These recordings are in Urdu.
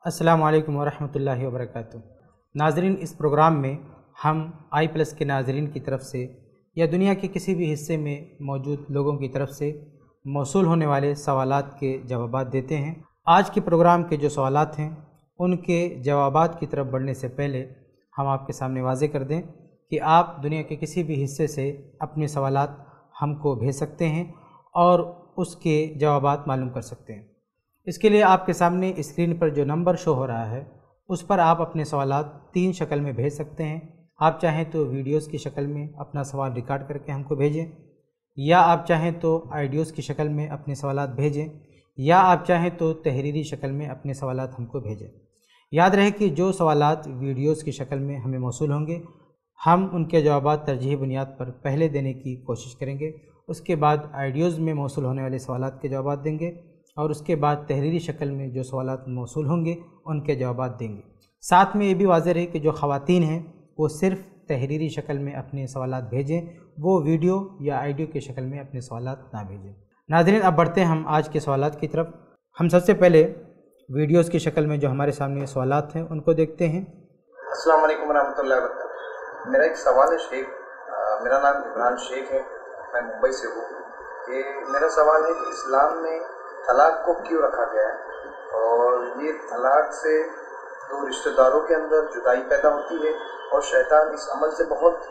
अस्सलामु अलैकुम वरहमतुल्लाहि वबरकातुह। नाज़रीन, इस प्रोग्राम में हम i+ के नाज़रीन की तरफ से या दुनिया के किसी भी हिस्से में मौजूद लोगों की तरफ से मौसूल होने वाले सवालात के जवाबात देते हैं। आज के प्रोग्राम के जो सवालात हैं उनके जवाबात की तरफ बढ़ने से पहले हम आपके सामने वाज़ेह कर दें कि आप दुनिया के किसी भी हिस्से से अपने सवालात हमको भेज सकते हैं और उसके जवाबात मालूम कर सकते हैं। इसके लिए आपके सामने स्क्रीन पर जो नंबर शो हो रहा है उस पर आप अपने सवालात 3 शक्ल में भेज सकते हैं। आप चाहें तो वीडियोस की शक्ल में अपना सवाल रिकॉर्ड करके हमको भेजें, या आप चाहें तो ऑडियोज़ की शक्ल में अपने सवालात भेजें, या आप चाहें तो तहरीरी शक्ल में अपने सवालात हमको भेजें। याद रहे कि जो सवालात वीडियोस की शक्ल में हमें मौसूल होंगे हम उनके जवाबात तरजीही बुनियाद पर पहले देने की कोशिश करेंगे। उसके बाद ऑडियोज़ में मौसूल होने वाले सवालात के जवाबात देंगे और उसके बाद तहरीरी शक्ल में जो सवालात मौसूल होंगे उनके जवाबात देंगे। साथ में ये भी वाज़ेह रहे कि जो ख़वातीन हैं वो सिर्फ़ तहरीरी शक्ल में अपने सवालात भेजें, वो वीडियो या ऑडियो की शक्ल में अपने सवालात ना भेजें। नाज़रीन, अब बढ़ते हैं हम आज के सवालात की तरफ। हम सबसे पहले वीडियोज़ की शक्ल में जो हमारे सामने सवालात हैं उनको देखते हैं। अस्सलाम वालेकुम रहमतुल्लाहि व बरकातुहू। मेरा एक सवाल है शेख, मेरा नाम इमरान शेख है, मैं मुंबई से हूँ। कि मेरा सवाल है कि इस्लाम में तलाक को क्यों रखा गया है, और ये तलाक से दो रिश्तेदारों के अंदर जुदाई पैदा होती है और शैतान इस अमल से बहुत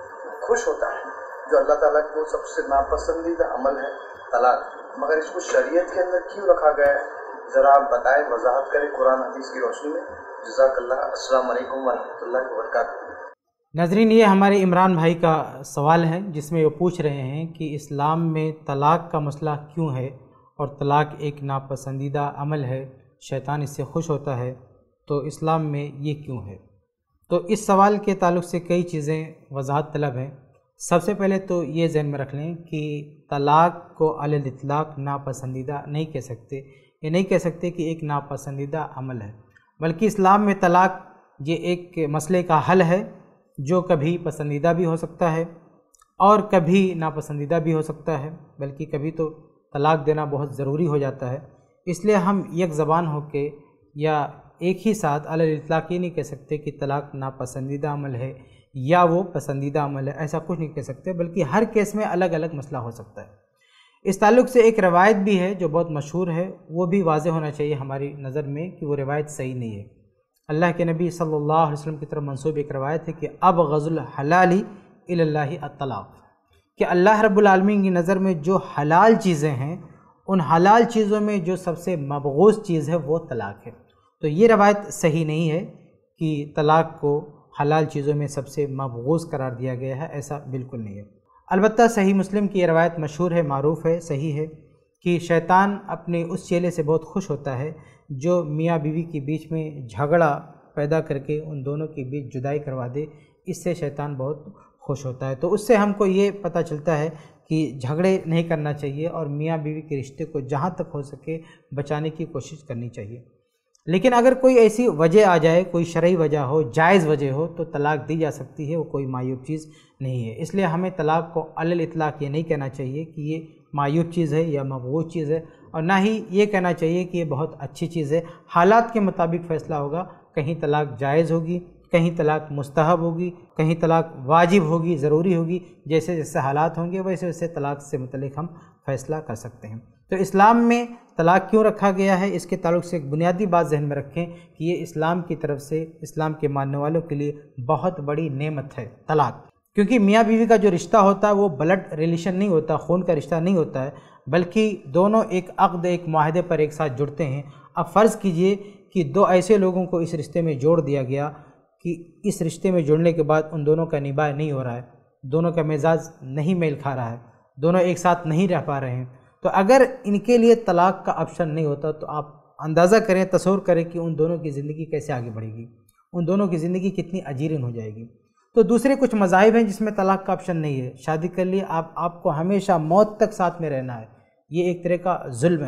खुश होता है, जो अल्लाह ताला को सबसे नापसंदीदा अमल है तलाक, मगर इसको शरीयत के अंदर क्यों रखा गया है, ज़रा आप बताएं, वजाहत करें कुरान हदीस की रोशनी में। जज़ाकल्लाह। अस्सलाम वालेकुम वरहमतुल्लाहि व बरकातुहू। नाज़रीन, ये हमारे इमरान भाई का सवाल है जिसमें वो पूछ रहे हैं कि इस्लाम में तलाक का मसला क्यों है और तलाक एक नापसंदीदा अमल है, शैतान इससे खुश होता है, तो इस्लाम में ये क्यों है। तो इस सवाल के ताल्लुक़ से कई चीज़ें वजाहत तलब हैं। सबसे पहले तो ये ज़हन में रख लें कि तलाक को अलल इतलाक़ नापसंदीदा नहीं कह सकते। ये नहीं कह सकते कि एक नापसंदीदा अमल है, बल्कि इस्लाम में तलाक ये एक मसले का हल है जो कभी पसंदीदा भी हो सकता है और कभी नापसंदीदा भी हो सकता है, बल्कि कभी तो तलाक देना बहुत ज़रूरी हो जाता है। इसलिए हम एक ज़बान होके या एक ही साथ अलल इतलाक़ ये नहीं कह सकते कि तलाक नापसंदीदा अमल है या वो पसंदीदा अमल है, ऐसा कुछ नहीं कह सकते, बल्कि हर केस में अलग अलग मसला हो सकता है। इस ताल्लुक़ से एक रवायत भी है जो बहुत मशहूर है, वो भी वाज़ेह होना चाहिए हमारी नज़र में कि वो रवायत सही नहीं है। अल्लाह के नबी सल्लल्लाहु अलैहि वसल्लम की तरफ मंसूब एक रवायत है कि अबग़ज़ुल हलाली इलल्लाहि अत्तलाक़, कि अल्लाह रब्बुल आलमीन की नज़र में जो हलाल चीज़ें हैं उन हलाल चीज़ों में जो सबसे मबग़ूज़ चीज़ है वो तलाक है। तो ये रवायत सही नहीं है कि तलाक को हलाल चीज़ों में सबसे मबग़ूज़ करार दिया गया है, ऐसा बिल्कुल नहीं है। अलबत्ता सही मुस्लिम की ये रवायत मशहूर है, मारूफ़ है, सही है कि शैतान अपने उस चेले से बहुत खुश होता है जो मियाँ बीवी के बीच में झगड़ा पैदा करके उन दोनों के बीच जुदाई करवा दे। इससे शैतान बहुत खुश होता है। तो उससे हमको ये पता चलता है कि झगड़े नहीं करना चाहिए और मियाँ बीवी के रिश्ते को जहाँ तक हो सके बचाने की कोशिश करनी चाहिए। लेकिन अगर कोई ऐसी वजह आ जाए, कोई शरई वजह हो, जायज़ वजह हो, तो तलाक दी जा सकती है, वो कोई मायूब चीज़ नहीं है। इसलिए हमें तलाक को अलल इतलाक़ ये नहीं कहना चाहिए कि ये मायूब चीज़ है या मबग़ूज़ चीज़ है, और ना ही ये कहना चाहिए कि ये बहुत अच्छी चीज़ है। हालात के मुताबिक फ़ैसला होगा, कहीं तलाक जायज़ होगी, कहीं तलाक मुस्तहब होगी, कहीं तलाक वाजिब होगी, ज़रूरी होगी। जैसे जैसे हालात होंगे वैसे वैसे तलाक से मुतल्लिक़ हम फ़ैसला कर सकते हैं। तो इस्लाम में तलाक क्यों रखा गया है, इसके ताल्लुक़ से एक बुनियादी बात ज़हन में रखें कि ये इस्लाम की तरफ से, इस्लाम के मानने वालों के लिए बहुत बड़ी नेमत है तलाक। क्योंकि मियाँ बीवी का जो रिश्ता होता है वो ब्लड रिलेशन नहीं होता, खून का रिश्ता नहीं होता है, बल्कि दोनों एक अक़्द, एक मुआहदे पर एक साथ जुड़ते हैं। अब फ़र्ज़ कीजिए कि दो ऐसे लोगों को इस रिश्ते में जोड़ दिया गया कि इस रिश्ते में जुड़ने के बाद उन दोनों का निभाह नहीं हो रहा है, दोनों का मिजाज नहीं मेल खा रहा है, दोनों एक साथ नहीं रह पा रहे हैं। तो अगर इनके लिए तलाक का ऑप्शन नहीं होता तो आप अंदाज़ा करें, तसव्वुर करें कि उन दोनों की ज़िंदगी कैसे आगे बढ़ेगी, उन दोनों की ज़िंदगी कितनी अजीरन हो जाएगी। तो दूसरे कुछ मज़ाहिब हैं जिसमें तलाक का ऑप्शन नहीं है। शादी कर लिए आपको हमेशा मौत तक साथ में रहना है, ये एक तरह का जुल्म है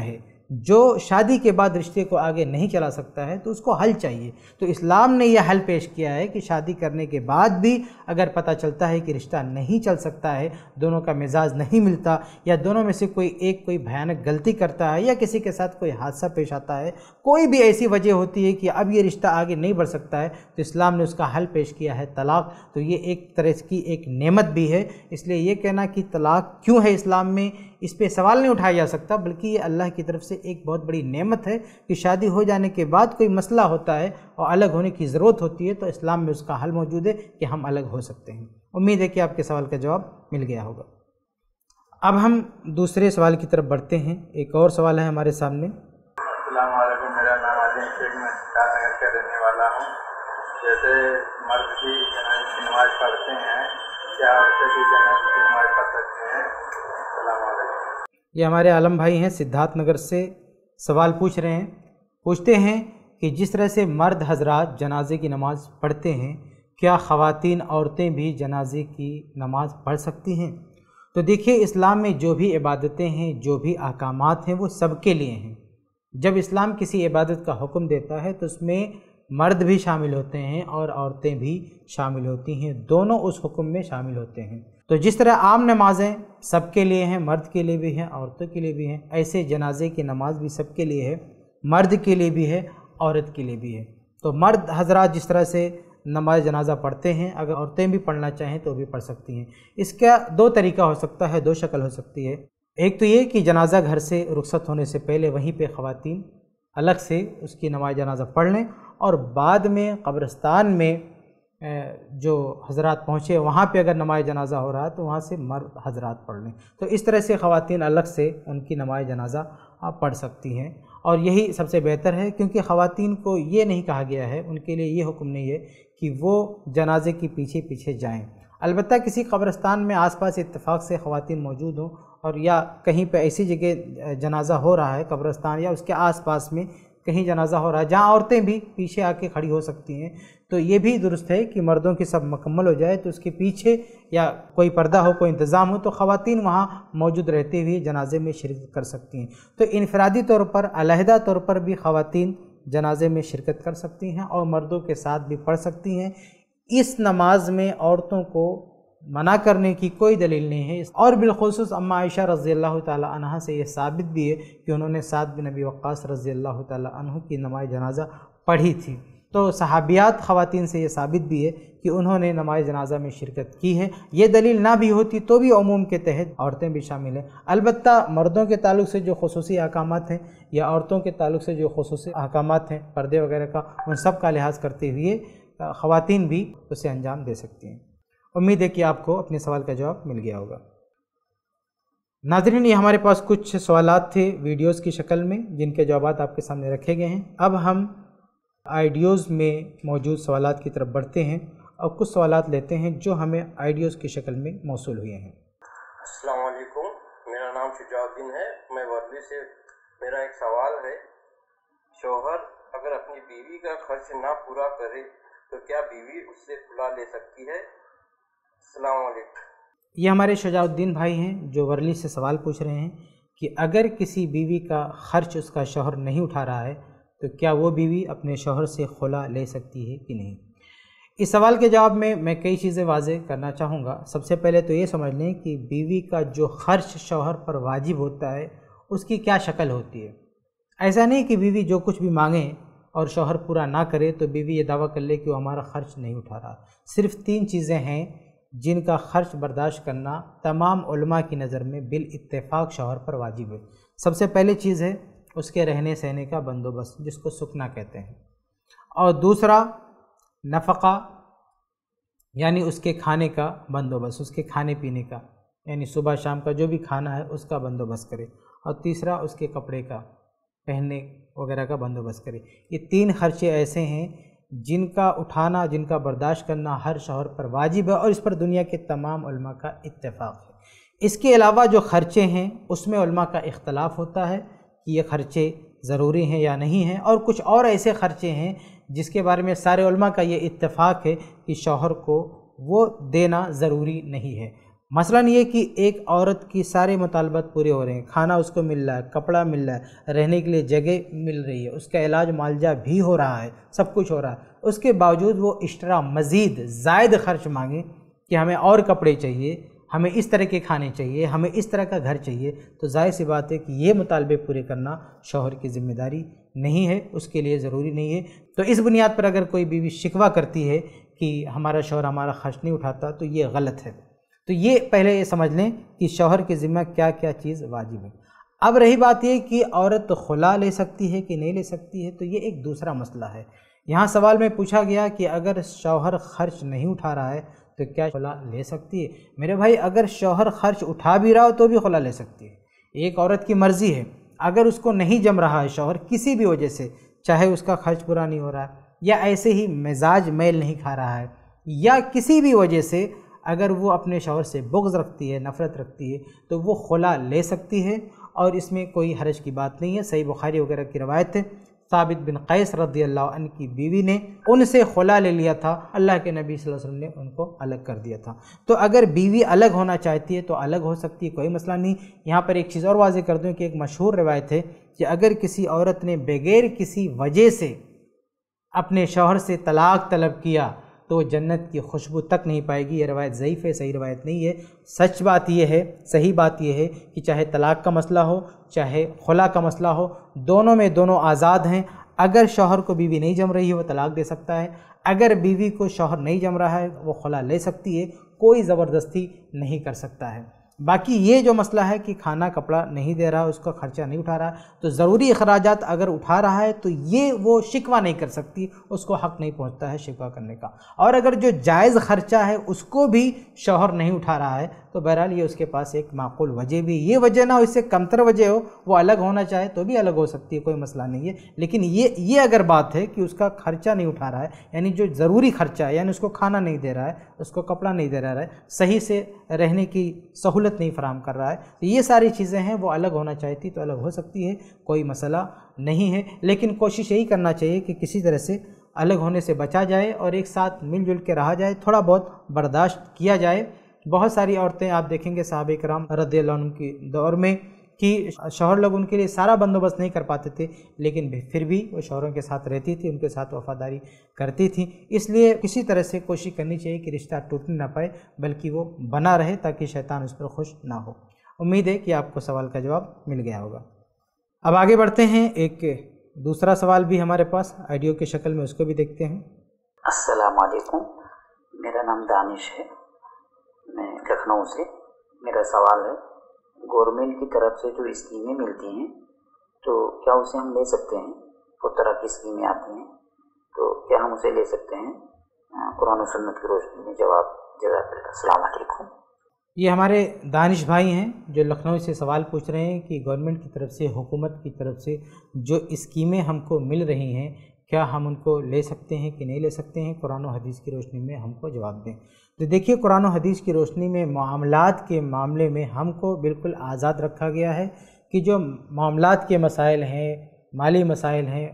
جو شادی کے بعد رشتے کو آگے نہیں چلا سکتا ہے تو اس کو حل چاہیے۔ تو اسلام نے یہ حل پیش کیا ہے کہ شادی کرنے کے بعد بھی اگر پتہ چلتا ہے کہ رشتہ نہیں چل سکتا ہے، دونوں کا مزاج نہیں ملتا، یا دونوں میں سے کوئی بھیانک غلطی کرتا ہے، یا کسی کے ساتھ کوئی حادثہ پیش آتا ہے، کوئی بھی ایسی وجہ ہوتی ہے کہ اب یہ رشتہ آگے نہیں بڑھ سکتا ہے، تو اسلام نے اس کا حل پیش کیا ہے طلاق۔ تو یہ ایک طرح کی ایک نعمت بھی ہے۔ اس لیے یہ کہنا کہ طلاق کیوں ہے اسلام میں، اس پہ سوال نہیں اٹھایا جا سکتا، بلکہ یہ اللہ کی طرف سے ایک بہت بڑی نعمت ہے کہ شادی ہو جانے کے بعد کوئی مسئلہ ہوتا ہے اور الگ ہونے کی ضرورت ہوتی ہے تو اسلام میں اس کا حل موجود ہے کہ ہم الگ ہو سکتے ہیں۔ امید ہے کہ آپ کے سوال کا جواب مل گیا ہوگا۔ اب ہم دوسرے سوال کی طرف بڑھتے ہیں۔ ایک اور سوال ہے ہمارے سامنے۔ السلام علیکم، میرا نام عظیم شیخ، میں سدھارتھ نگر کا رہنے والا ہوں۔ جیسے مرد بھی جنازے کی نماز پڑھتے ہیں، کیا عورتیں بھی جنازے کی نماز پڑھ سکتے ہیں؟ السلام علیکم۔ یہ ہمارے عالم بھائی ہیں سدھارتھ نگر سے، سوال پوچھتے ہیں کہ جس طرح سے مرد حضرات جنازے کی نماز پڑھتے ہیں، کیا خواتین عورتیں بھی جنازے کی نماز پڑھ سکتی ہیں؟ تو دیکھیے، اسلام میں جو بھی عبادتیں ہیں، جو بھی احکامات ہیں، وہ سب کے لیے ہیں۔ جب اسلام کسی عبادت کا حکم دیتا ہے تو اس میں مرد بھی شامل ہوتے ہیں اور عورتیں بھی شامل ہوتی ہیں، دونوں اس حکم میں شامل ہوتے ہیں۔ تو جس طرح عام نمازیں سب کے لیے ہیں، مرد کے لیے بھی ہیں، عورتوں کے لیے بھی ہیں، ایسے جنازے کی نماز بھی سب کے لیے ہے، مرد کے لیے بھی ہے، عورت کے لیے بھی ہے۔ تو مرد حضرات جس طرح سے نماز جنازہ پڑھتے ہیں، اگر عورتیں بھی پڑھنا چاہیں تو بھی پڑھ سکتی ہیں۔ اس کا دو طریقہ ہو سکتا ہے، دو شکل ہو سکتی ہے۔ ایک تو یہ کہ جنازہ گھر سے رخصت ہونے سے پہلے وہیں پہ خواتین الگ سے اس کی نماز جنازہ پڑھ لیں، اور بعد میں قبرستان میں جو حضرات پہنچے وہاں پہ اگر نماز جنازہ ہو رہا ہے تو وہاں سے مرد حضرات پڑھ لیں۔ تو اس طرح سے خواتین الگ سے ان کی نماز جنازہ پڑھ سکتی ہیں، اور یہی سب سے بہتر ہے، کیونکہ خواتین کو یہ نہیں کہا گیا ہے، ان کے لیے یہ حکم نہیں ہے کہ وہ جنازے کے پیچھے پیچھے جائیں۔ البتہ کسی قبرستان میں آس پاس اتفاق سے خواتین موجود ہوں، اور یا کہیں پہ ایسی جگہ جنازہ ہو رہا ہے، قبرستان یا اس کے آس پاس میں کہیں جنازہ ہو رہا ہے جہاں عورتیں بھی پیچھے آ کے کھڑی ہو سکتی ہیں، تو یہ بھی درست ہے کہ مردوں کی سب مکمل ہو جائے تو اس کے پیچھے یا کوئی پردہ ہو، کوئی انتظام ہو، تو خواتین وہاں موجود رہتے ہوئے جنازے میں شرکت کر سکتی ہیں۔ تو انفرادی طور پر، علیحدہ طور پر بھی خواتین جنازے میں شرکت کر سکتی ہیں اور مردوں کے ساتھ بھی پڑھ سکتی ہیں۔ اس نماز میں عورتوں کو منع کرنے کی کوئی دلیل نہیں ہے، اور بالخصوص اما عائشہ رضی اللہ تعالی عنہ سے یہ ثابت بھی ہے کہ انہوں نے سعد بن ابی وقاص رضی اللہ تعالی عنہ کی نماز جنازہ پڑھی تھی۔ تو صحابیات خواتین سے یہ ثابت بھی ہے کہ انہوں نے نماز جنازہ میں شرکت کی ہے۔ یہ دلیل نہ بھی ہوتی تو بھی عموم کے تحت عورتیں بھی شامل ہیں۔ البتہ مردوں کے تعلق سے جو خصوصی احکامات ہیں یا عورتوں کے تعلق سے جو خصوصی احکامات ہیں پردے وغیرہ کا، ان سب کا لحاظ کرتے ہوئے خواتین بھی اسے انجام دے سکتی ہیں۔ امید ہے کہ آپ کو اپنے سوال کا جواب مل گیا ہوگا۔ ناظرین، یہ ہمارے پاس کچھ سوالات تھے ویڈیوز کی شکل میں جن کے جوابات آپ کے سامنے رکھے گئے ہیں۔ اب ہم آئیڈیوز میں موجود سوالات کی طرف بڑھتے ہیں اور کچھ سوالات لیتے ہیں جو ہمیں آئیڈیوز کی شکل میں موصول ہوئے ہیں۔ السلام علیکم، میرا نام شجاع الدین ہے، میں ورلی سے۔ میرا ایک سوال ہے، شوہر اگر اپنی بیوی کا خرچ نہ پورا کرے تو کیا بیوی اس سے کھلا لے سکتی ہے؟ السلام علیکم۔ یہ ہمارے شجاع الدین بھائی ہیں جو ورلی سے سوال پوچھ رہے ہیں کہ اگر کسی بیوی کا خرچ اس کا شوہر نہیں اٹھا رہا ہے تو کیا وہ بیوی اپنے شوہر سے خلا لے سکتی ہے کہ نہیں۔ اس سوال کے جواب میں کئی چیزیں واضح کرنا چاہوں گا۔ سب سے پہلے تو یہ سمجھ لیں کہ بیوی کا جو خرچ شوہر پر واجب ہوتا ہے اس کی کیا شکل ہوتی ہے۔ ایسا نہیں کہ بیوی جو کچھ بھی مانگے اور شوہر پورا نہ کرے تو بیوی یہ دعویٰ کر لے کہ وہ ہمارا خرچ نہیں اٹھا رہا۔ صرف 3 چیزیں ہیں جن کا خرچ برداشت کرنا تمام علماء کی نظر میں بالاتفاق شوہر پر واجب ہے۔ سب سے پہلی چیز ہے اس کے رہنے سہنے کا بندوبست، جس کو سکنا کہتے ہیں، اور دوسرا نفقہ یعنی اس کے کھانے کا بندوبست، اس کے کھانے پینے کا، یعنی صبح شام کا جو بھی کھانا ہے اس کا بندوبست کرے، اور تیسرا اس کے کپڑے کا، پہننے وغیرہ کا بندوبست کرے۔ یہ 3 خرچے ایسے ہیں جن کا اٹھانا، جن کا برداشت کرنا ہر شوہر پر واجب ہے، اور اس پر دنیا کے تمام علماء کا اتفاق ہے۔ اس کے علاوہ جو خرچے ہیں اس میں علماء کا اختلاف ہوتا ہے کہ یہ خرچے ضروری ہیں یا نہیں ہیں، اور کچھ اور ایسے خرچے ہیں جس کے بارے میں سارے علماء کا یہ اتفاق ہے کہ شوہر کو وہ دینا ضروری نہیں ہے۔ मसलन ये कि एक औरत की सारे मुतालबात पूरे हो रहे हैं, खाना उसको मिल रहा है, कपड़ा मिल रहा है, रहने के लिए जगह मिल रही है, उसका इलाज मालजा भी हो रहा है, सब कुछ हो रहा है, उसके बावजूद वो एक्स्ट्रा मज़ीद ज़ायद ख़र्च मांगे कि हमें और कपड़े चाहिए, हमें इस तरह के खाने चाहिए, हमें इस तरह का घर चाहिए, तो ज़ाहिर सी बात है कि ये मुतालबे पूरे करना शौहर की ज़िम्मेदारी नहीं है, उसके लिए ज़रूरी नहीं है। तो इस बुनियाद पर अगर कोई बीवी शिकवा करती है कि हमारा शौहर हमारा खर्च नहीं उठाता, तो ये गलत है। तो ये पहले ये समझ लें कि शौहर के ज़िम्मा क्या क्या चीज़ वाजिब है। अब रही बात ये कि औरत खुला ले सकती है कि नहीं ले सकती है, तो ये एक दूसरा मसला है। यहाँ सवाल में पूछा गया कि अगर शौहर खर्च नहीं उठा रहा है तो क्या खुला ले सकती है? मेरे भाई, अगर शौहर खर्च उठा भी रहा हो तो भी खुला ले सकती है। एक औरत की मर्ज़ी है, अगर उसको नहीं जम रहा है शौहर किसी भी वजह से, चाहे उसका खर्च पूरा नहीं हो रहा है, या ऐसे ही मिजाज मेल नहीं खा रहा है, या किसी भी वजह से अगर वो अपने शौहर से बुग़्ज़ रखती है, नफ़रत रखती है, तो वो खुला ले सकती है और इसमें कोई हरज की बात नहीं है। सही बुखारी वगैरह की रवायत है, साबित बिन कैस रज़ियल्लाहु अन्हु की बीवी ने उनसे खुला ले लिया था, अल्लाह के नबी सल्लल्लाहु अलैहि वसल्लम ने उनको अलग कर दिया था। तो अगर बीवी अलग होना चाहती है तो अलग हो सकती है, कोई मसला नहीं। यहाँ पर एक चीज़ और वाज़ेह कर दूँ कि एक मशहूर रवायत है कि अगर किसी औरत ने बग़ैर किसी वजह से अपने शौहर से तलाक़ तलब किया तो जन्नत की खुशबू तक नहीं पाएगी। ये रवायत ज़ईफ़ है, सही रवायत नहीं है। सच बात ये है, सही बात ये है कि चाहे तलाक़ का मसला हो, चाहे खुला का मसला हो, दोनों में दोनों आज़ाद हैं। अगर शौहर को बीवी नहीं जम रही है वो तलाक़ दे सकता है, अगर बीवी को शौहर नहीं जम रहा है वो खुला ले सकती है, कोई ज़बरदस्ती नहीं कर सकता है। बाकी ये जो मसला है कि खाना कपड़ा नहीं दे रहा, उसका ख़र्चा नहीं उठा रहा, तो ज़रूरी अखराजात अगर उठा रहा है तो ये वो शिकवा नहीं कर सकती, उसको हक़ नहीं पहुंचता है शिकवा करने का। और अगर जो जायज़ ख़र्चा है उसको भी शौहर नहीं उठा रहा है तो बहरहाल ये उसके पास एक माक़ूल वजह भी, ये वजह ना हो, इससे कमतर वजह हो, वो अलग होना चाहे तो भी अलग हो सकती है, कोई मसला नहीं है। लेकिन ये अगर बात है कि उसका ख़र्चा नहीं उठा रहा है, यानी जो ज़रूरी ख़र्चा है, यानी उसको खाना नहीं दे रहा है, उसको कपड़ा नहीं दे रहा है, सही से रहने की सहूलत नहीं फराहम कर रहा है, तो ये सारी चीज़ें हैं, वो अलग होना चाहती तो अलग हो सकती है, कोई मसला नहीं है। लेकिन कोशिश यही करना चाहिए कि किसी तरह से अलग होने से बचा जाए और एक साथ मिलजुल के रहा जाए, थोड़ा बहुत बर्दाश्त किया जाए। बहुत सारी औरतें आप देखेंगे सहाबा किराम रज़ियल्लाहु अन्हुम के दौर में कि शौहर लोग उनके लिए सारा बंदोबस्त नहीं कर पाते थे, लेकिन फिर भी वो शौहरों के साथ रहती थी, उनके साथ वफ़ादारी करती थी। इसलिए किसी तरह से कोशिश करनी चाहिए कि रिश्ता टूटने ना पाए, बल्कि वो बना रहे ताकि शैतान उस पर खुश ना हो। उम्मीद है कि आपको सवाल का जवाब मिल गया होगा। अब आगे बढ़ते हैं, एक दूसरा सवाल भी हमारे पास ऑडियो की शक्ल में, उसको भी देखते हैं। अस्सलाम वालेकुम, मेरा नाम दानिश है, मैं लखनऊ से। मेरा सवाल है, गवर्नमेंट की तरफ से जो स्कीमें मिलती हैं तो क्या उसे हम ले सकते हैं? बहुत तरह की स्कीमें आती हैं, तो क्या हम उसे ले सकते हैं? कुरान और सुन्नत की रोशनी में जवाब। जज़ाकल्लाह। अस्सलाम वालेकुम। ये हमारे दानिश भाई हैं जो लखनऊ से सवाल पूछ रहे हैं कि गवर्नमेंट की तरफ से, हुकूमत की तरफ से जो स्कीमें हमको मिल रही हैं, क्या हम उनको ले सकते हैं कि नहीं ले सकते हैं? कुरान और हदीस की रोशनी में हमको जवाब दें। तो देखिए, कुरान और हदीस की रोशनी में मामलात के मामले में हमको बिल्कुल आज़ाद रखा गया है कि जो मामलात के मसाइल हैं, माली मसाइल हैं,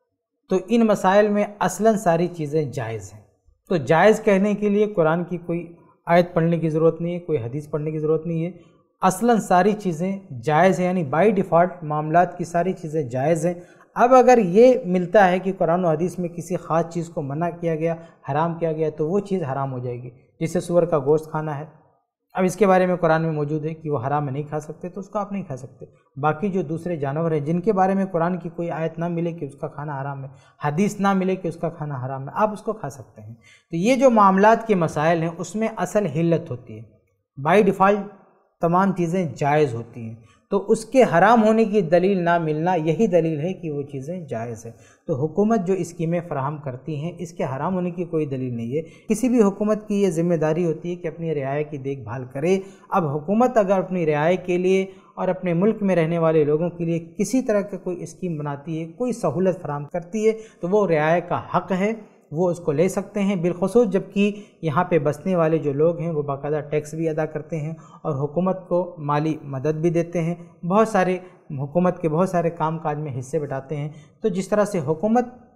तो इन मसाइल में असलन सारी चीज़ें जायज़ हैं। तो जायज़ कहने के लिए कुरान की कोई आयत पढ़ने की ज़रूरत नहीं है, कोई हदीस पढ़ने की ज़रूरत नहीं है। असलन सारी चीज़ें जायज़ हैं, यानी बाय डिफ़ॉल्ट मामलात की सारी चीज़ें जायज़ हैं। अब अगर ये मिलता है कि कुरान और हदीस में किसी ख़ास चीज़ को मना किया गया, हराम किया गया, तो वो चीज़ हराम हो जाएगी। जैसे सूअर का गोश्त खाना है, अब इसके बारे में कुरान में मौजूद है कि वो हराम में नहीं खा सकते, तो उसको आप नहीं खा सकते। बाकी जो दूसरे जानवर हैं जिनके बारे में कुरान की कोई आयत ना मिले कि उसका खाना हराम है, हदीस ना मिले कि उसका खाना हराम है, आप उसको खा सकते हैं। तो ये जो मामलात के मसाइल हैं उसमें असल हिल्लत होती है, बाय डिफ़ॉल्ट तमाम चीज़ें जायज़ होती हैं, तो उसके हराम होने की दलील ना मिलना यही दलील है कि वो चीज़ें जायज़ है। तो हुकूमत जो स्कीमें फ़राहम करती हैं, इसके हराम होने की कोई दलील नहीं है। किसी भी हुकूमत की ये ज़िम्मेदारी होती है कि अपनी रियाया की देखभाल करे। अब हुकूमत अगर अपनी रियाया के लिए और अपने मुल्क में रहने वाले लोगों के लिए किसी तरह का कोई स्कीम बनाती है, कोई सहूलत फ़राहम करती है, तो वो रियाया का हक़ है, वो उसको ले सकते हैं। बिलखुसूस जबकि यहाँ पे बसने वाले जो लोग हैं वो बाकायदा टैक्स भी अदा करते हैं और हुकूमत को माली मदद भी देते हैं, बहुत सारे हुकूमत के बहुत सारे काम काज में हिस्से बटाते हैं। तो जिस तरह से हुकूमत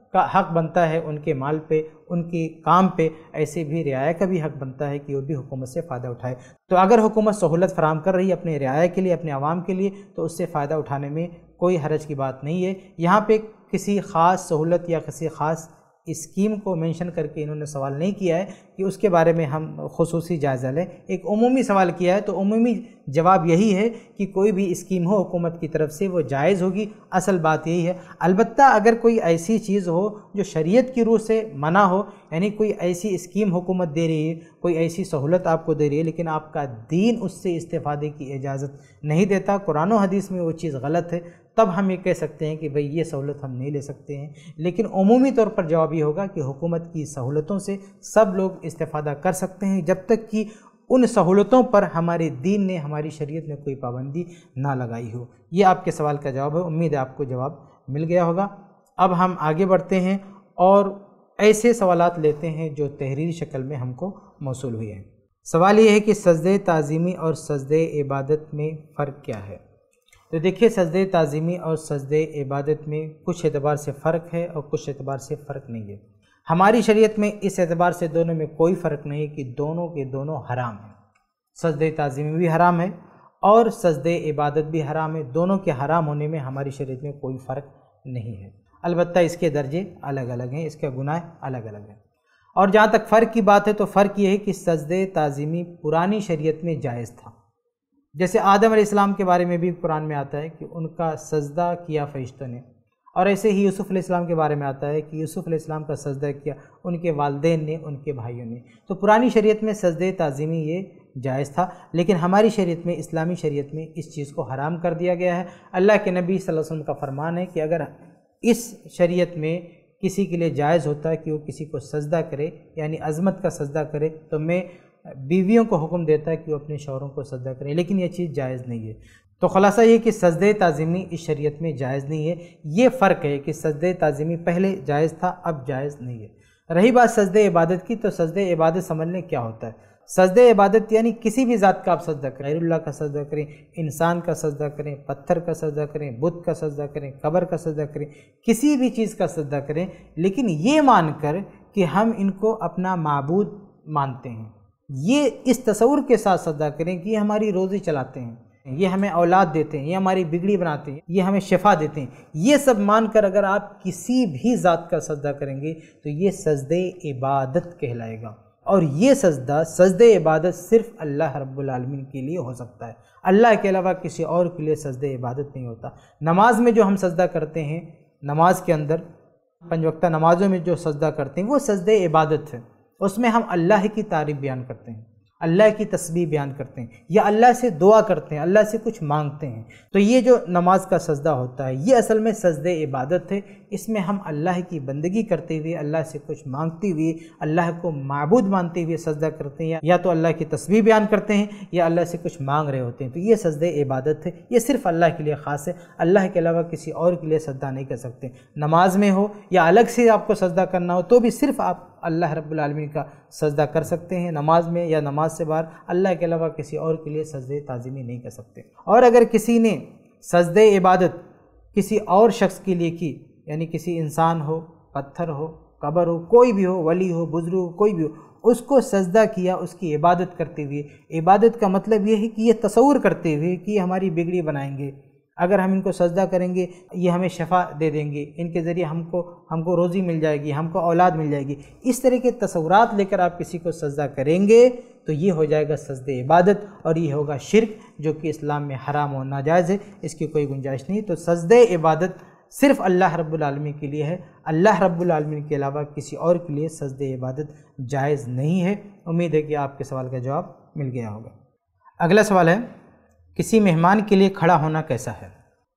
کا हक़ बनता है उनके माल पे, उनकी काम पे, ऐसे भी रियाया का भी हक़ बनता है कि वो भी हुकूमत से फ़ायदा उठाए। तो अगर हुकूमत सहूलत फ़राहम कर रही है अपने रियाया के लिए, अपने आवाम के लिए, तो उससे फ़ायदा उठाने में कोई हरज की बात नहीं है। यहाँ पे किसी ख़ास सहूलत या किसी ख़ास स्कीम को मेंशन करके इन्होंने सवाल नहीं किया है कि उसके बारे में हम खुसूसी जायज़ा लें। एक उमूमी सवाल किया है, तो उमूमी जवाब यही है कि कोई भी स्कीम हो हुकूमत की तरफ से वो जायज़ होगी। असल बात यही है। अलबत्ता अगर कोई ऐसी चीज़ हो जो शरीयत की रूह से मना हो, यानी कोई ऐसी स्कीम हुकूमत दे रही है, कोई ऐसी सहूलत आपको दे रही है, लेकिन आपका दीन उससे इस्तेफ़ादे की इजाज़त नहीं देता, कुरान और हदीस में वो चीज़ गलत है, तब हम ये कह सकते हैं कि भाई ये सहूलत हम नहीं ले सकते हैं। लेकिन उमूमी तौर पर जवाब ये होगा कि हुकूमत की सहूलतों से सब लोग इस्तेफ़ादा कर सकते हैं, जब तक कि उन सहूलतों पर हमारे दीन ने, हमारी शरीयत ने कोई पाबंदी ना लगाई हो। ये आपके सवाल का जवाब है। उम्मीद है आपको जवाब मिल गया होगा। अब हम आगे बढ़ते हैं और ऐसे सवालात लेते हैं जो तहरीरी शक्ल में हमको मौसूल हुए हैं। सवाल ये है कि सजदे ताज़ीमी और सजदे इबादत में फ़र्क क्या है। तो देखिए, सजदे ताज़ीमी और सजदे इबादत में कुछ एतबार से फ़र्क है और कुछ एतबार से फ़र्क नहीं है। हमारी शरीयत में इस एतबार से दोनों में कोई फ़र्क नहीं है कि दोनों के दोनों हराम हैं। सजदे ताज़ीमी भी हराम है और सजदे इबादत भी हराम है। दोनों के हराम होने में हमारी शरीयत में कोई फ़र्क नहीं है। अलबत्ता इसके दर्जे अलग अलग हैं, इसके गुनाह अलग अलग हैं। और जहाँ तक फ़र्क की बात है तो फ़र्क ये है कि सजदे ताज़ीमी पुरानी शरीयत में जायज़ था। जैसे आदम अलैहिस्सलाम के बारे में भी कुरान में आता है कि उनका सजदा किया फरिश्तों ने, और ऐसे ही यूसुफ़ अलैहिस्सलाम के बारे में आता है कि यूसुफ़ अलैहिस्सलाम का सजदा किया उनके वालिदैन ने, उनके भाइयों ने। तो पुरानी शरीयत में सजदे ताज़ीमी ये जायज़ था, लेकिन हमारी शरीयत में, इस्लामी शरीयत में इस चीज़ को हराम कर दिया गया है। अल्लाह के नबी सल्लल्लाहु अलैहि वसल्लम का फरमान है कि अगर इस शरीयत में किसी के लिए जायज़ होता है कि वो किसी को सजदा करे, यानी अज़मत का सजदा करे, तो मैं बीवियों को हुक्म देता है कि वो अपने शौहरों को सजदा करें, लेकिन ये चीज़ जायज़ नहीं है। तो ख़ुलासा ये कि सजदे ताज़ीमी इस शरीयत में जायज़ नहीं है। ये फ़र्क है कि सजदे ताज़ीमी पहले जायज़ था, अब जायज़ नहीं है। रही बात सजदे इबादत की, तो सजदे इबादत समझने क्या होता है। सजदे इबादत यानी किसी भी ज़ात का आप सजदा करें, गैरुल्लाह का सजदा करें, इंसान का सजदा करें, पत्थर का सजदा करें, बुत का सजदा करें, कब्र का सजदा करें, किसी भी चीज़ का सजदा करें, लेकिन ये मानकर कि हम इनको अपना माबूद मानते हैं। ये इस तसव्वुर के साथ सजदा करें कि ये हमारी रोज़ी चलाते हैं, ये हमें औलाद देते हैं, ये हमारी बिगड़ी बनाते हैं, ये हमें शिफा देते हैं। ये सब मानकर अगर आप किसी भी ज़ात का सजदा करेंगे तो ये सजदे इबादत कहलाएगा। और ये सजदा, सजदे इबादत सिर्फ़ अल्लाह रब्बुल आलमीन के लिए हो सकता है। अल्लाह के अलावा किसी और के लिए सजदे इबादत नहीं होता। नमाज में जो हम सजदा करते हैं, नमाज के अंदर 5 वक्ता नमाज़ों में जो सजदा करते हैं वो सजदे इबादत है। उसमें हम अल्लाह की तारीफ़ बयान करते हैं, अल्लाह की तस्बीह बयान करते हैं, या अल्लाह से दुआ करते हैं, अल्लाह से कुछ मांगते हैं। तो ये जो नमाज का सजदा होता है ये असल में सजदे इबादत है। इसमें हम अल्लाह की बंदगी करते हुए, अल्लाह से कुछ मांगते हुए, अल्लाह को माबूद मानते हुए सजदा करते हैं, या तो अल्लाह की तस्बीह बयान करते हैं या अल्लाह से कुछ मांग रहे होते हैं। तो ये सजदे इबादत है, ये सिर्फ़ अल्लाह के लिए ख़ास है। अल्लाह के अलावा किसी और के लिए सजदा नहीं कर सकते। नमाज में हो या अलग से आपको सजदा करना हो तो भी सिर्फ़ आप अल्लाह रब्बुल आलमीन का सजदा कर सकते हैं। नमाज में या नमाज से बाहर अल्लाह के अलावा किसी और के लिए सजदे ताज़ीमी नहीं कर सकते। और अगर किसी ने सजदे इबादत किसी और शख्स के लिए की, यानी किसी इंसान हो, पत्थर हो, कब्र हो, कोई भी हो, वली हो, बुजुर्ग हो, कोई भी हो, उसको सजदा किया उसकी इबादत करते हुए। इबादत का मतलब ये है कि ये तसव्वुर करते हुए कि हमारी बिगड़ी बनाएंगे, अगर हम इनको सजदा करेंगे ये हमें शफा दे देंगे, इनके ज़रिए हमको रोज़ी मिल जाएगी, हमको औलाद मिल जाएगी। इस तरह के तसव्वुरात लेकर आप किसी को सजदा करेंगे तो ये हो जाएगा सजदे इबादत, और ये होगा शिर्क, जो कि इस्लाम में हराम और नाजायज़ है, इसकी कोई गुंजाइश नहीं। तो सजदे इबादत सिर्फ़ अल्लाह रब्बुल आलमीन के लिए है। अल्लाह रब्बुल आलमीन के अलावा किसी और के लिए सजदे इबादत जायज़ नहीं है। उम्मीद है कि आपके सवाल का जवाब मिल गया होगा। अगला सवाल है, किसी मेहमान के लिए खड़ा होना कैसा है।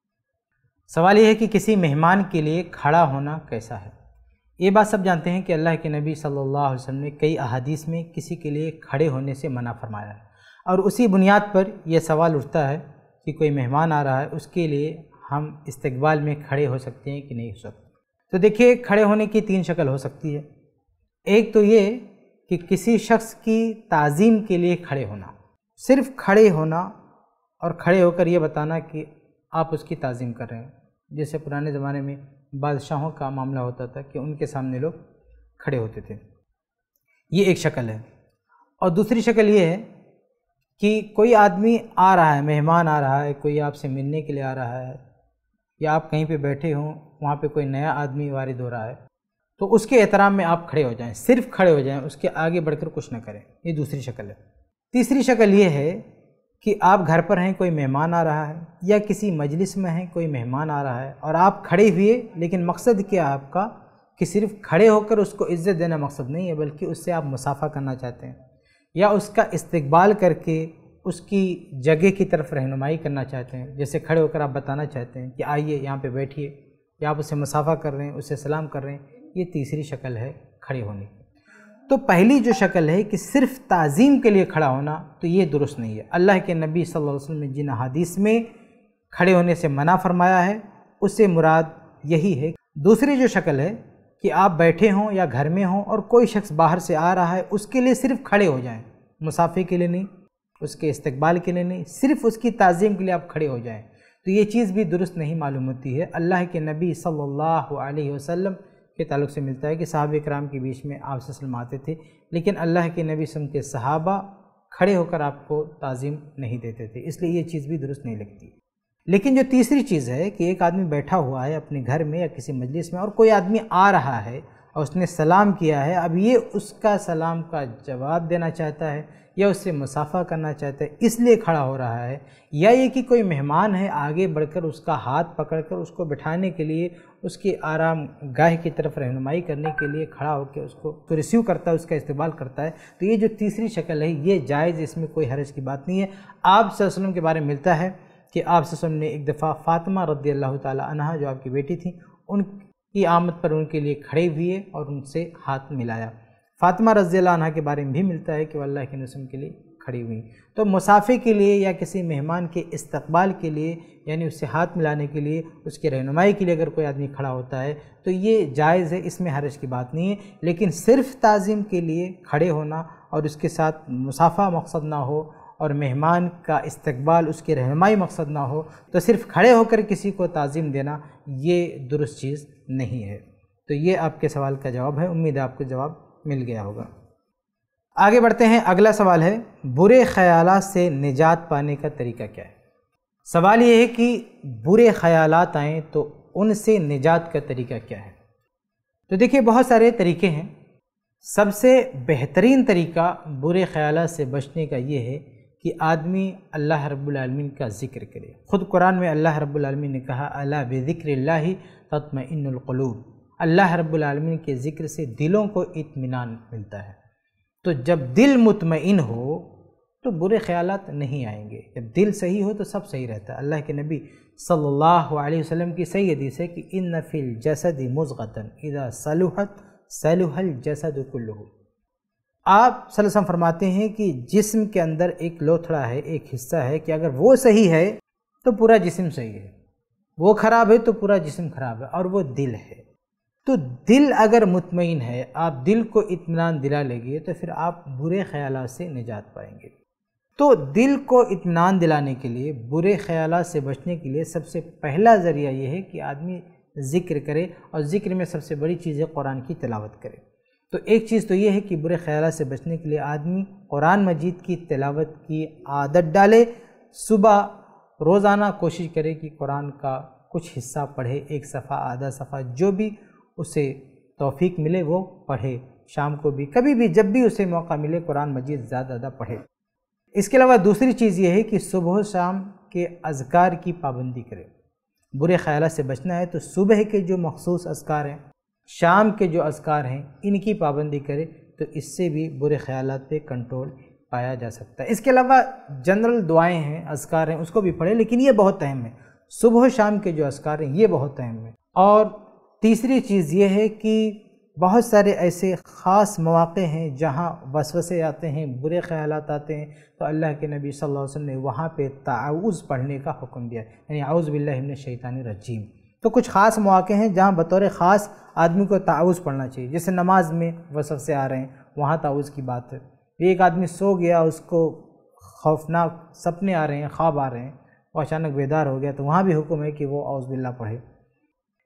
सवाल ये है कि किसी मेहमान के लिए खड़ा होना कैसा है। ये बात सब जानते हैं कि अल्लाह के नबी सल्लल्लाहु अलैहि वसल्लम ने कई अहादीस में किसी के लिए खड़े होने से मना फरमाया है, और उसी बुनियाद पर यह सवाल उठता है कि कोई मेहमान आ रहा है, उसके लिए हम इस्तकबाल में खड़े हो सकते हैं कि नहीं हो सकते। तो देखिए, खड़े होने की 3 शक्ल हो सकती है। एक तो ये कि किसी शख्स की ताज़ीम के लिए खड़े होना, सिर्फ़ खड़े होना और खड़े होकर ये बताना कि आप उसकी ताज़ीम कर रहे हैं। जैसे पुराने ज़माने में بادشاہوں کا معاملہ ہوتا تھا کہ ان کے سامنے لوگ کھڑے ہوتے تھے، یہ ایک شکل ہے۔ اور دوسری شکل یہ ہے کہ کوئی آدمی آ رہا ہے، مہمان آ رہا ہے، کوئی آپ سے ملنے کے لیے آ رہا ہے، یا آپ کہیں پہ بیٹھے ہوں، وہاں پہ کوئی نیا آدمی وارد ہو رہا ہے، تو اس کے احترام میں آپ کھڑے ہو جائیں، صرف کھڑے ہو جائیں، اس کے آگے بڑھ کر کچھ نہ کریں، یہ دوسری شکل ہے۔ تیسری شکل یہ ہے کہ آپ گھر پر ہیں، کوئی مہمان آ رہا ہے، یا کسی مجلس میں ہیں، کوئی مہمان آ رہا ہے اور آپ کھڑے ہوئے، لیکن مقصد کیا آپ کا کہ صرف کھڑے ہو کر اس کو عزت دینا مقصد نہیں ہے، بلکہ اس سے آپ مصافحہ کرنا چاہتے ہیں، یا اس کا استقبال کر کے اس کی جگہ کی طرف رہنمائی کرنا چاہتے ہیں، جیسے کھڑے ہو کر آپ بتانا چاہتے ہیں کہ آئیے یہاں پہ بیٹھیے، یا آپ اسے مصافحہ کر رہے ہیں، اسے سلام کر رہے ہیں، یہ تیسری شکل ہے کھڑے ہونے کی۔ تو پہلی جو شکل ہے کہ صرف تعظیم کے لیے کھڑا ہونا، تو یہ درست نہیں ہے۔ اللہ کے نبی صلی اللہ علیہ وسلم نے جن احادیث میں کھڑے ہونے سے منع فرمایا ہے، اس سے مراد یہی ہے۔ دوسری جو شکل ہے کہ آپ بیٹھے ہوں یا گھر میں ہوں اور کوئی شخص باہر سے آ رہا ہے، اس کے لیے صرف کھڑے ہو جائیں، مصافحے کے لیے نہیں، اس کے استقبال کے لیے نہیں، صرف اس کی تعظیم کے لیے آپ کھڑے ہو جائیں، تو یہ چیز بھی درست نہیں معلوم ہوتی ہے۔ اللہ کے نبی صلی اللہ علیہ وسلم کے تعلق سے ملتا ہے کہ صحابہ کرام کے بیچ میں آپ صلی اللہ علیہ وسلم آتے تھے، لیکن اللہ کے نبی صلی اللہ علیہ وسلم کے صحابہ کھڑے ہو کر آپ کو تعظیم نہیں دیتے تھے، اس لیے یہ چیز بھی درست نہیں لگتی۔ لیکن جو تیسری چیز ہے کہ ایک آدمی بیٹھا ہوا ہے اپنے گھر میں یا کسی مجلس میں، اور کوئی آدمی آ رہا ہے اور اس نے سلام کیا ہے، اب یہ اس کا سلام کا جواب دینا چاہتا ہے یا اس سے مصافحہ کرنا چاہتا ہے، اس لیے کھڑا ہو رہا ہے، یا یہ کہ کوئی مہمان ہے، آگے بڑھ کر اس کا ہاتھ پکڑ کر اس کو بٹھانے کے لیے، اس کی آرام گاہ کی طرف رہنمائی کرنے کے لیے کھڑا ہو کے اس کو ریسیو کرتا ہے، اس کا استقبال کرتا ہے، تو یہ جو تیسری شکل ہے یہ جائز، اس میں کوئی حرج کی بات نہیں ہے۔ آپ صلی اللہ علیہ وسلم کے بارے میں ملتا ہے کہ آپ صلی اللہ علیہ وسلم نے ایک دفعہ فاطمہ رضی اللہ تعالی عنہا جو آپ کی بیٹی تھیں، ان کی آمد پر ان کے لیے کھڑے ہوئے اور ان سے ہاتھ ملایا۔ فاطمہ رضی اللہ عنہا کے بارے میں بھی ملتا ہے کہ وہ اللہ کے نبی کے لیے کھڑی ہوئی۔ تو مصافحے کے لیے یا کسی مہمان کے استقبال کے لیے، یعنی اس سے ہاتھ ملانے کے لیے، اس کی رہنمائی کے لیے اگر کوئی آدمی کھڑا ہوتا ہے تو یہ جائز ہے، اس میں حرج کی بات نہیں ہے۔ لیکن صرف تعظیم کے لیے کھڑے ہونا اور اس کے ساتھ مصافحہ مقصد نہ ہو اور مہمان کا استقبال اس کی رہنمائی مقصد نہ ہو، تو صرف کھڑے ہو کر کسی کو تعظیم دینا یہ درست چیز نہیں ہے۔ تو یہ آپ کے سوال کا جواب ہے، امید ہے آپ کو جواب مل گیا ہوگا۔ آگے بڑھتے ہیں، اگلا سوال ہے برے خیالات سے نجات پانے کا طریقہ کیا ہے؟ سوال یہ ہے کہ برے خیالات آئیں تو ان سے نجات کا طریقہ کیا ہے؟ تو دیکھیے بہت سارے طریقے ہیں۔ سب سے بہترین طریقہ برے خیالات سے بچنے کا یہ ہے کہ آدمی اللہ رب العالمین کا ذکر کرے۔ خود قرآن میں اللہ رب العالمین نے کہا الا بذکر اللہ تطمئن القلوب، اللہ رب العالمین کے ذکر سے دلوں کو اطمینان ملتا ہے۔ تو جب دل مطمئن ہو تو برے خیالات نہیں آئیں گے، جب دل صحیح ہو تو سب صحیح رہتا ہے۔ اللہ کے نبی صلی اللہ علیہ وسلم کی صحیح حدیث ہے کہ ان فی الجسد مضغۃ اذا صلحت صلح الجسد کلہ۔ آپ صلی اللہ علیہ وسلم فرماتے ہیں کہ جسم کے اندر ایک لوتھڑا ہے، ایک حصہ ہے کہ اگر وہ صحیح ہے تو پورا جسم صحیح ہے، وہ خراب ہے تو پورا جسم خراب ہے، اور وہ دل ہے۔ تو دل اگر مطمئن ہے، آپ دل کو اطمینان دلا لیں گے تو پھر آپ برے خیالات سے نجات پائیں گے۔ تو دل کو اطمینان دلانے کے لیے، برے خیالات سے بچنے کے لیے سب سے پہلا ذریعہ یہ ہے کہ آدمی ذکر کرے، اور ذکر میں سب سے بڑی چیز ہے قرآن کی تلاوت کرے۔ تو ایک چیز تو یہ ہے کہ برے خیالات سے بچنے کے لیے آدمی قرآن مجید کی تلاوت کی عادت ڈالے، صبح روزانہ کوشش کرے کہ قرآن کا کچھ حصہ پڑھے، ایک صفحہ، آدھا صفحہ، جو بھی اسے توفیق ملے وہ پڑھے، شام کو بھی، کبھی بھی، جب بھی اسے موقع ملے قرآن مجید زیادہ زیادہ پڑھے۔ اس کے علاوہ دوسری چیز یہ ہے کہ صبح و شام کے اذکار کی پابندی کرے۔ برے خیالات سے بچنا ہے تو صبح کے جو مخصوص اذکار ہیں، شام کے جو اذکار ہیں، ان کی پابندی کرے تو اس سے بھی برے خیالات پہ کنٹرول پایا جا سکتا ہے۔ اس کے علاوہ جنرل دعائیں ہیں، اذکار ہیں، اس کو بھی پڑھے، لیکن یہ بہت اہم ہے۔ صبح و شام کے جو اذکار ہیں یہ بہت اہم ہے۔ اور تیسری چیز یہ ہے کہ بہت سارے ایسے خاص مواقع ہیں جہاں وسوسے آتے ہیں، برے خیالات آتے ہیں، تو اللہ کے نبی صلی اللہ علیہ وسلم نے وہاں پہ تعوذ پڑھنے کا حکم دیا، یعنی اعوذ باللہ من الشیطان الرجیم۔ تو کچھ خاص مواقع ہیں جہاں بطور خاص آدمی کو تعوذ پڑھنا چاہیے، جیسے نماز میں وسوسے آ رہے ہیں، وہاں تعوذ کی بات ہے۔ ایک آدمی سو گیا، اس کو خوفناک سپنے آ رہے ہیں، خواب آ رہے ہیں، وہ اچانک بیدار ہو گیا، تو وہاں بھی حکم ہے کہ وہ اعوذ باللہ پڑھے۔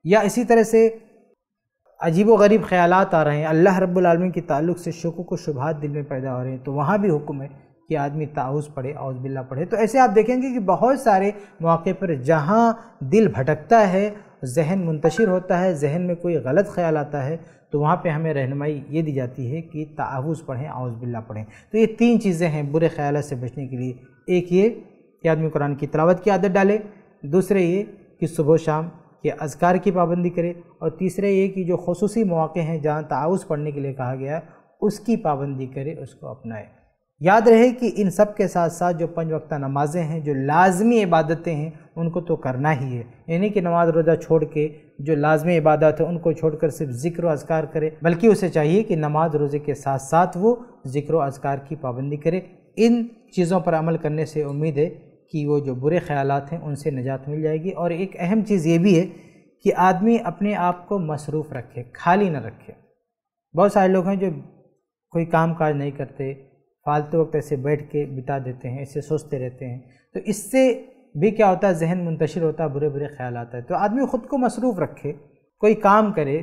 یا اسی طرح سے عجیب و غریب خیالات آ رہے ہیں، اللہ رب العالمین کے تعلق سے شکوک و شبہات دل میں پیدا ہو رہے ہیں، تو وہاں بھی حکم ہے کہ آدمی تعوذ پڑھے، اعوذ باللہ پڑھے۔ تو ایسے آپ دیکھیں گے کہ بہت سارے مواقع پر جہاں دل بھٹکتا ہے، ذہن منتشر ہوتا ہے، ذہن میں کوئی غلط خیال آتا ہے، تو وہاں پہ ہمیں رہنمائی یہ دی جاتی ہے کہ تعوذ پڑھیں، اعوذ باللہ پڑھیں۔ تو یہ 3 چیزیں ہیں برے خیالات سے بچنے کے لیے۔ ایک یہ کہ آدمی قرآن کی تلاوت کی عادت ڈالے، دوسرے یہ کہ صبح و شام کے اذکار کی پابندی کرے، اور تیسرے یہ کہ جو خصوصی مواقع ہیں جہاں تعوذ پڑھنے کے لیے کہا گیا ہے اس کی پابندی کرے، اس کو اپنائے۔ یاد رہے کہ ان سب کے ساتھ ساتھ جو 5 وقتہ نمازیں ہیں، جو لازمی عبادتیں ہیں، ان کو تو کرنا ہی ہے، یعنی کہ نماز روزہ چھوڑ کے جو لازمی عبادت ہے ان کو چھوڑ کر صرف ذکر و اذکار کرے، بلکہ اسے چاہیے کہ نماز روزے کے ساتھ ساتھ وہ ذکر و اذکار کی پابندی کرے۔ ان چیزوں پر عمل کرنے سے امید ہے کہ وہ جو برے خیالات ہیں ان سے نجات مل جائے گی۔ اور ایک اہم چیز یہ بھی ہے کہ آدمی اپنے آپ کو مصروف رکھے، خالی نہ رکھے۔ بہت سارے لوگ ہیں جو کوئی کام کاج نہیں کرتے، فالتو وقت ایسے بیٹھ کے بتا دیتے ہیں، ایسے سوچتے رہتے ہیں، تو اس سے بھی کیا ہوتا ہے، ذہن منتشر ہوتا ہے، برے برے خیالات آتے ہیں۔ تو آدمی خود کو مصروف رکھے، کوئی کام کرے،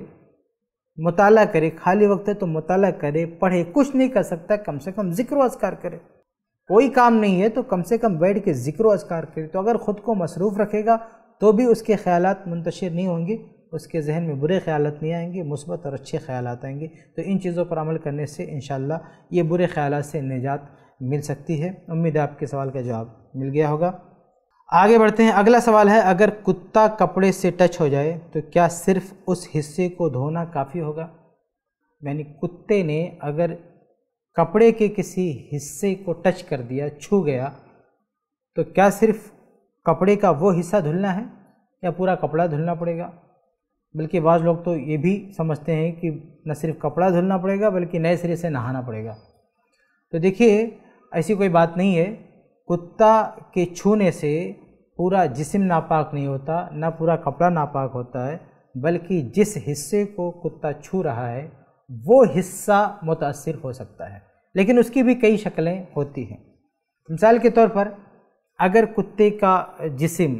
مطالعہ کرے، خالی وقت ہے تو مطالعہ کرے، پڑھے، کچھ نہیں کر سکتا کم سے کم ذکر و اذکار کرے، کوئی کام نہیں ہے تو کم سے کم بیٹھ کے ذکر و اذکار کرے۔ تو اگر خود کو مصروف رکھے گا تو بھی اس کے خیالات منتشر نہیں ہوں گے، اس کے ذہن میں برے خیالات نہیں آئیں گے، مثبت اور اچھے خیالات آئیں گے۔ تو ان چیزوں پر عمل کرنے سے انشاءاللہ یہ برے خیالات سے نجات مل سکتی ہے۔ امید ہے آپ کے سوال کا جواب مل گیا ہوگا۔ آگے بڑھتے ہیں، اگلا سوال ہے، اگر کتا کپڑے سے ٹچ ہو جائے تو کیا صرف اس حصے کو دھونا کافی ہوگا؟ یعنی کتے نے اگر کپڑے کے کسی حصے کو ٹچ کر دیا، چھو گیا، تو کیا صرف کپڑے کا وہ حصہ دھلنا ہے یا پورا کپڑا دھلنا پڑے گا؟ بلکہ بعض لوگ تو یہ بھی سمجھتے ہیں کہ نہ صرف کپڑا دھلنا پڑے گا بلکہ نئے سرے سے نہانا پڑے گا۔ تو دیکھیے ایسی کوئی بات نہیں ہے، کتا کے چھونے سے پورا جسم ناپاک نہیں ہوتا، نہ پورا کپڑا ناپاک ہوتا ہے، بلکہ جس حصے کو کتا چھو رہا ہے وہ حصہ متاثر ہو سکتا ہے، لیکن اس کی بھی کئی شکلیں ہوتی ہیں۔ مثال کے طور پر اگر کتے کا جسم،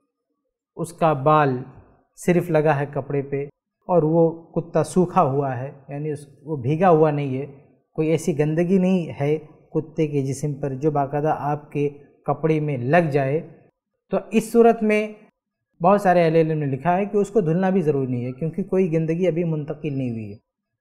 اس کا بال صرف لگا ہے کپڑے پہ اور وہ کتا سوکھا ہوا ہے، یعنی وہ بھیگا ہوا نہیں ہے، کوئی ایسی گندگی نہیں ہے کتے کے جسم پر جو باقاعدہ آپ کے کپڑے میں لگ جائے، تو اس صورت میں بہت سارے اہل علم نے لکھا ہے کہ اس کو دھلنا بھی ضروری نہیں ہے، کیونکہ کوئی گندگی ابھی منتقل نہیں ہوئی ہے۔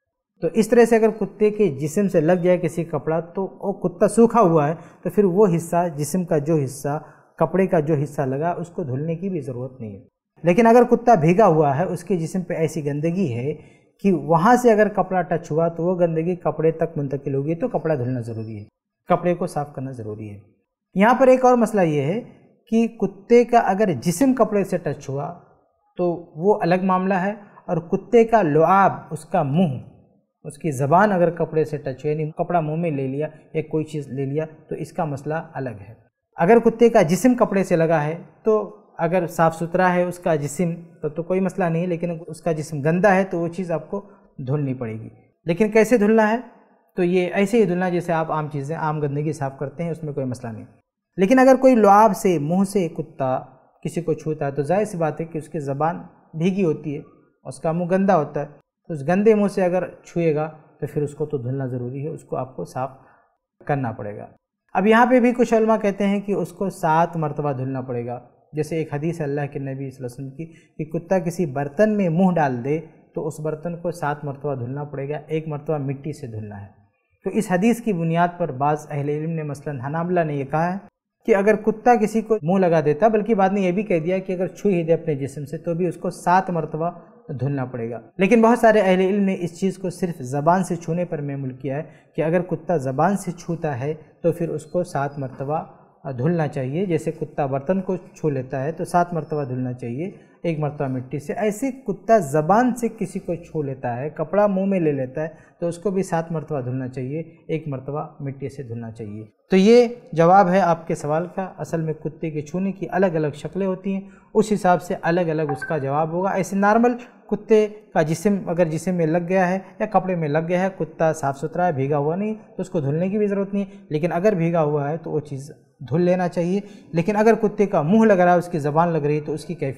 تو اس طرح سے اگر کتے کے جسم سے لگ جائے کسی کپڑا تو وہ کتا سوکھا ہوا ہے، تو پھر وہ حصہ، جسم کا جو حصہ، کپڑے کا جو حصہ لگا، اس کو دھلنے کی بھی ضرورت نہیں ہے۔ لیکن اگر کتا بھیگا ہوا ہے، اس کے جسم پہ ایسی گندگی ہے کہ وہاں سے اگر کپڑا ٹچ ہوا تو وہ گندگی کپڑے تک منتقل ہوگی، تو کپڑا دھلنا ضروری ہے، کپڑے کو صاف کرنا ضروری ہے۔ یہاں پر ایک اور مسئلہ یہ ہے کہ کتے کا اگر جسم کپڑے سے ٹچ ہوا تو وہ الگ معاملہ ہے، اور کتے کا لعاب، اس کا منہ، اس کی زبان اگر کپڑے سے ٹچ ہو، یعنی کپڑا منہ میں لے لیا یا کوئی چیز لے لیا، تو اس کا مسئلہ الگ ہے۔ اگر کتے کا جسم کپڑے سے لگا ہے تو اگر صاف ستھرا ہے اس کا جسم تو کوئی مسئلہ نہیں ہے، لیکن اس کا جسم گندا ہے تو وہ چیز آپ کو دھلنی پڑے گی۔ لیکن کیسے دھلنا ہے؟ تو یہ ایسے ہی دھلنا جیسے آپ عام چیزیں، عام گندگی صاف کرتے ہیں، اس میں کوئی مسئلہ نہیں۔ لیکن اگر کوئی لعاب سے، منہ سے کتا کسی کو چھوتا ہے تو ظاہر سی بات ہے کہ اس کی زبان بھیگی ہوتی ہے، اس کا منہ گندا ہوتا ہے، تو اس گندے منہ سے اگر چھوئے گا تو پھر اس کو تو دھلنا ضروری ہے، اس کو آپ کو صاف کرنا پڑے گا۔ اب یہاں پہ بھی کچھ علماء کہتے ہیں کہ اس کو 7 مرتبہ دھلنا پڑے گا، جیسے ایک حدیث ہے اللہ کے نبی صلی اللہ علیہ وسلم کی کہ کتا کسی برتن میں منہ ڈال دے تو اس برتن کو 7 مرتبہ دھلنا پڑے گا، 1 مرتبہ مٹی سے دھلنا ہے۔ تو اس حدیث کی بنیاد پر بعض اہل علم نے، مثلا حنابلہ نے یہ کہا ہے کہ اگر کتا کسی کو منہ لگا دیتا، بلکہ بعد میں یہ بھی کہہ دیا کہ اگر چھو ہی دے اپنے جسم سے تو بھی اس کو 7 مرتبہ دھلنا پڑے گا۔ لیکن بہت سارے اہل علم نے اس چیز کو صرف زبان سے چھونے پر محمول کیا ہے کہ اگر کتا زبان سے چھوتا ہے تو پھر اس کو 7 مرتبہ دھلنا چاہیے، جیسے کتا برتن کو چھو لیتا ہے تو 7 مرتبہ دھلنا چاہیے، 1 مرتبہ مٹی سے۔ ایسے کتا زبان سے کسی کو چھو لیتا ہے، کپڑا منہ میں لے لیتا ہے تو اس کو بھی 7 مرتبہ دھلنا چاہیے، 1 مرتبہ مٹی سے دھلنا چاہیے۔ تو یہ جواب ہے آپ کے سوال کا۔ اصل میں کتے کے چھونے کی الگ الگ شکلیں ہوتی ہیں، اس حساب سے الگ الگ اس کا جواب ہوگا۔ ایسے نارمل کتے کا جسم اگر جسم میں لگ گیا ہے یا کپڑے میں لگ گیا ہے، کتا صاف ستھرا ہے، بھیگا ہوا نہیں، تو اس کو دھلنے کی بھی ضرورت نہیں ہے، لیکن اگر بھیگا ہوا ہے تو وہ چیز دھل لینا چاہیے۔ لیکن اگر کتے کا منہ لگ رہا ہے، اس کی زبان لگ رہی ہے، تو اس کی کیفیت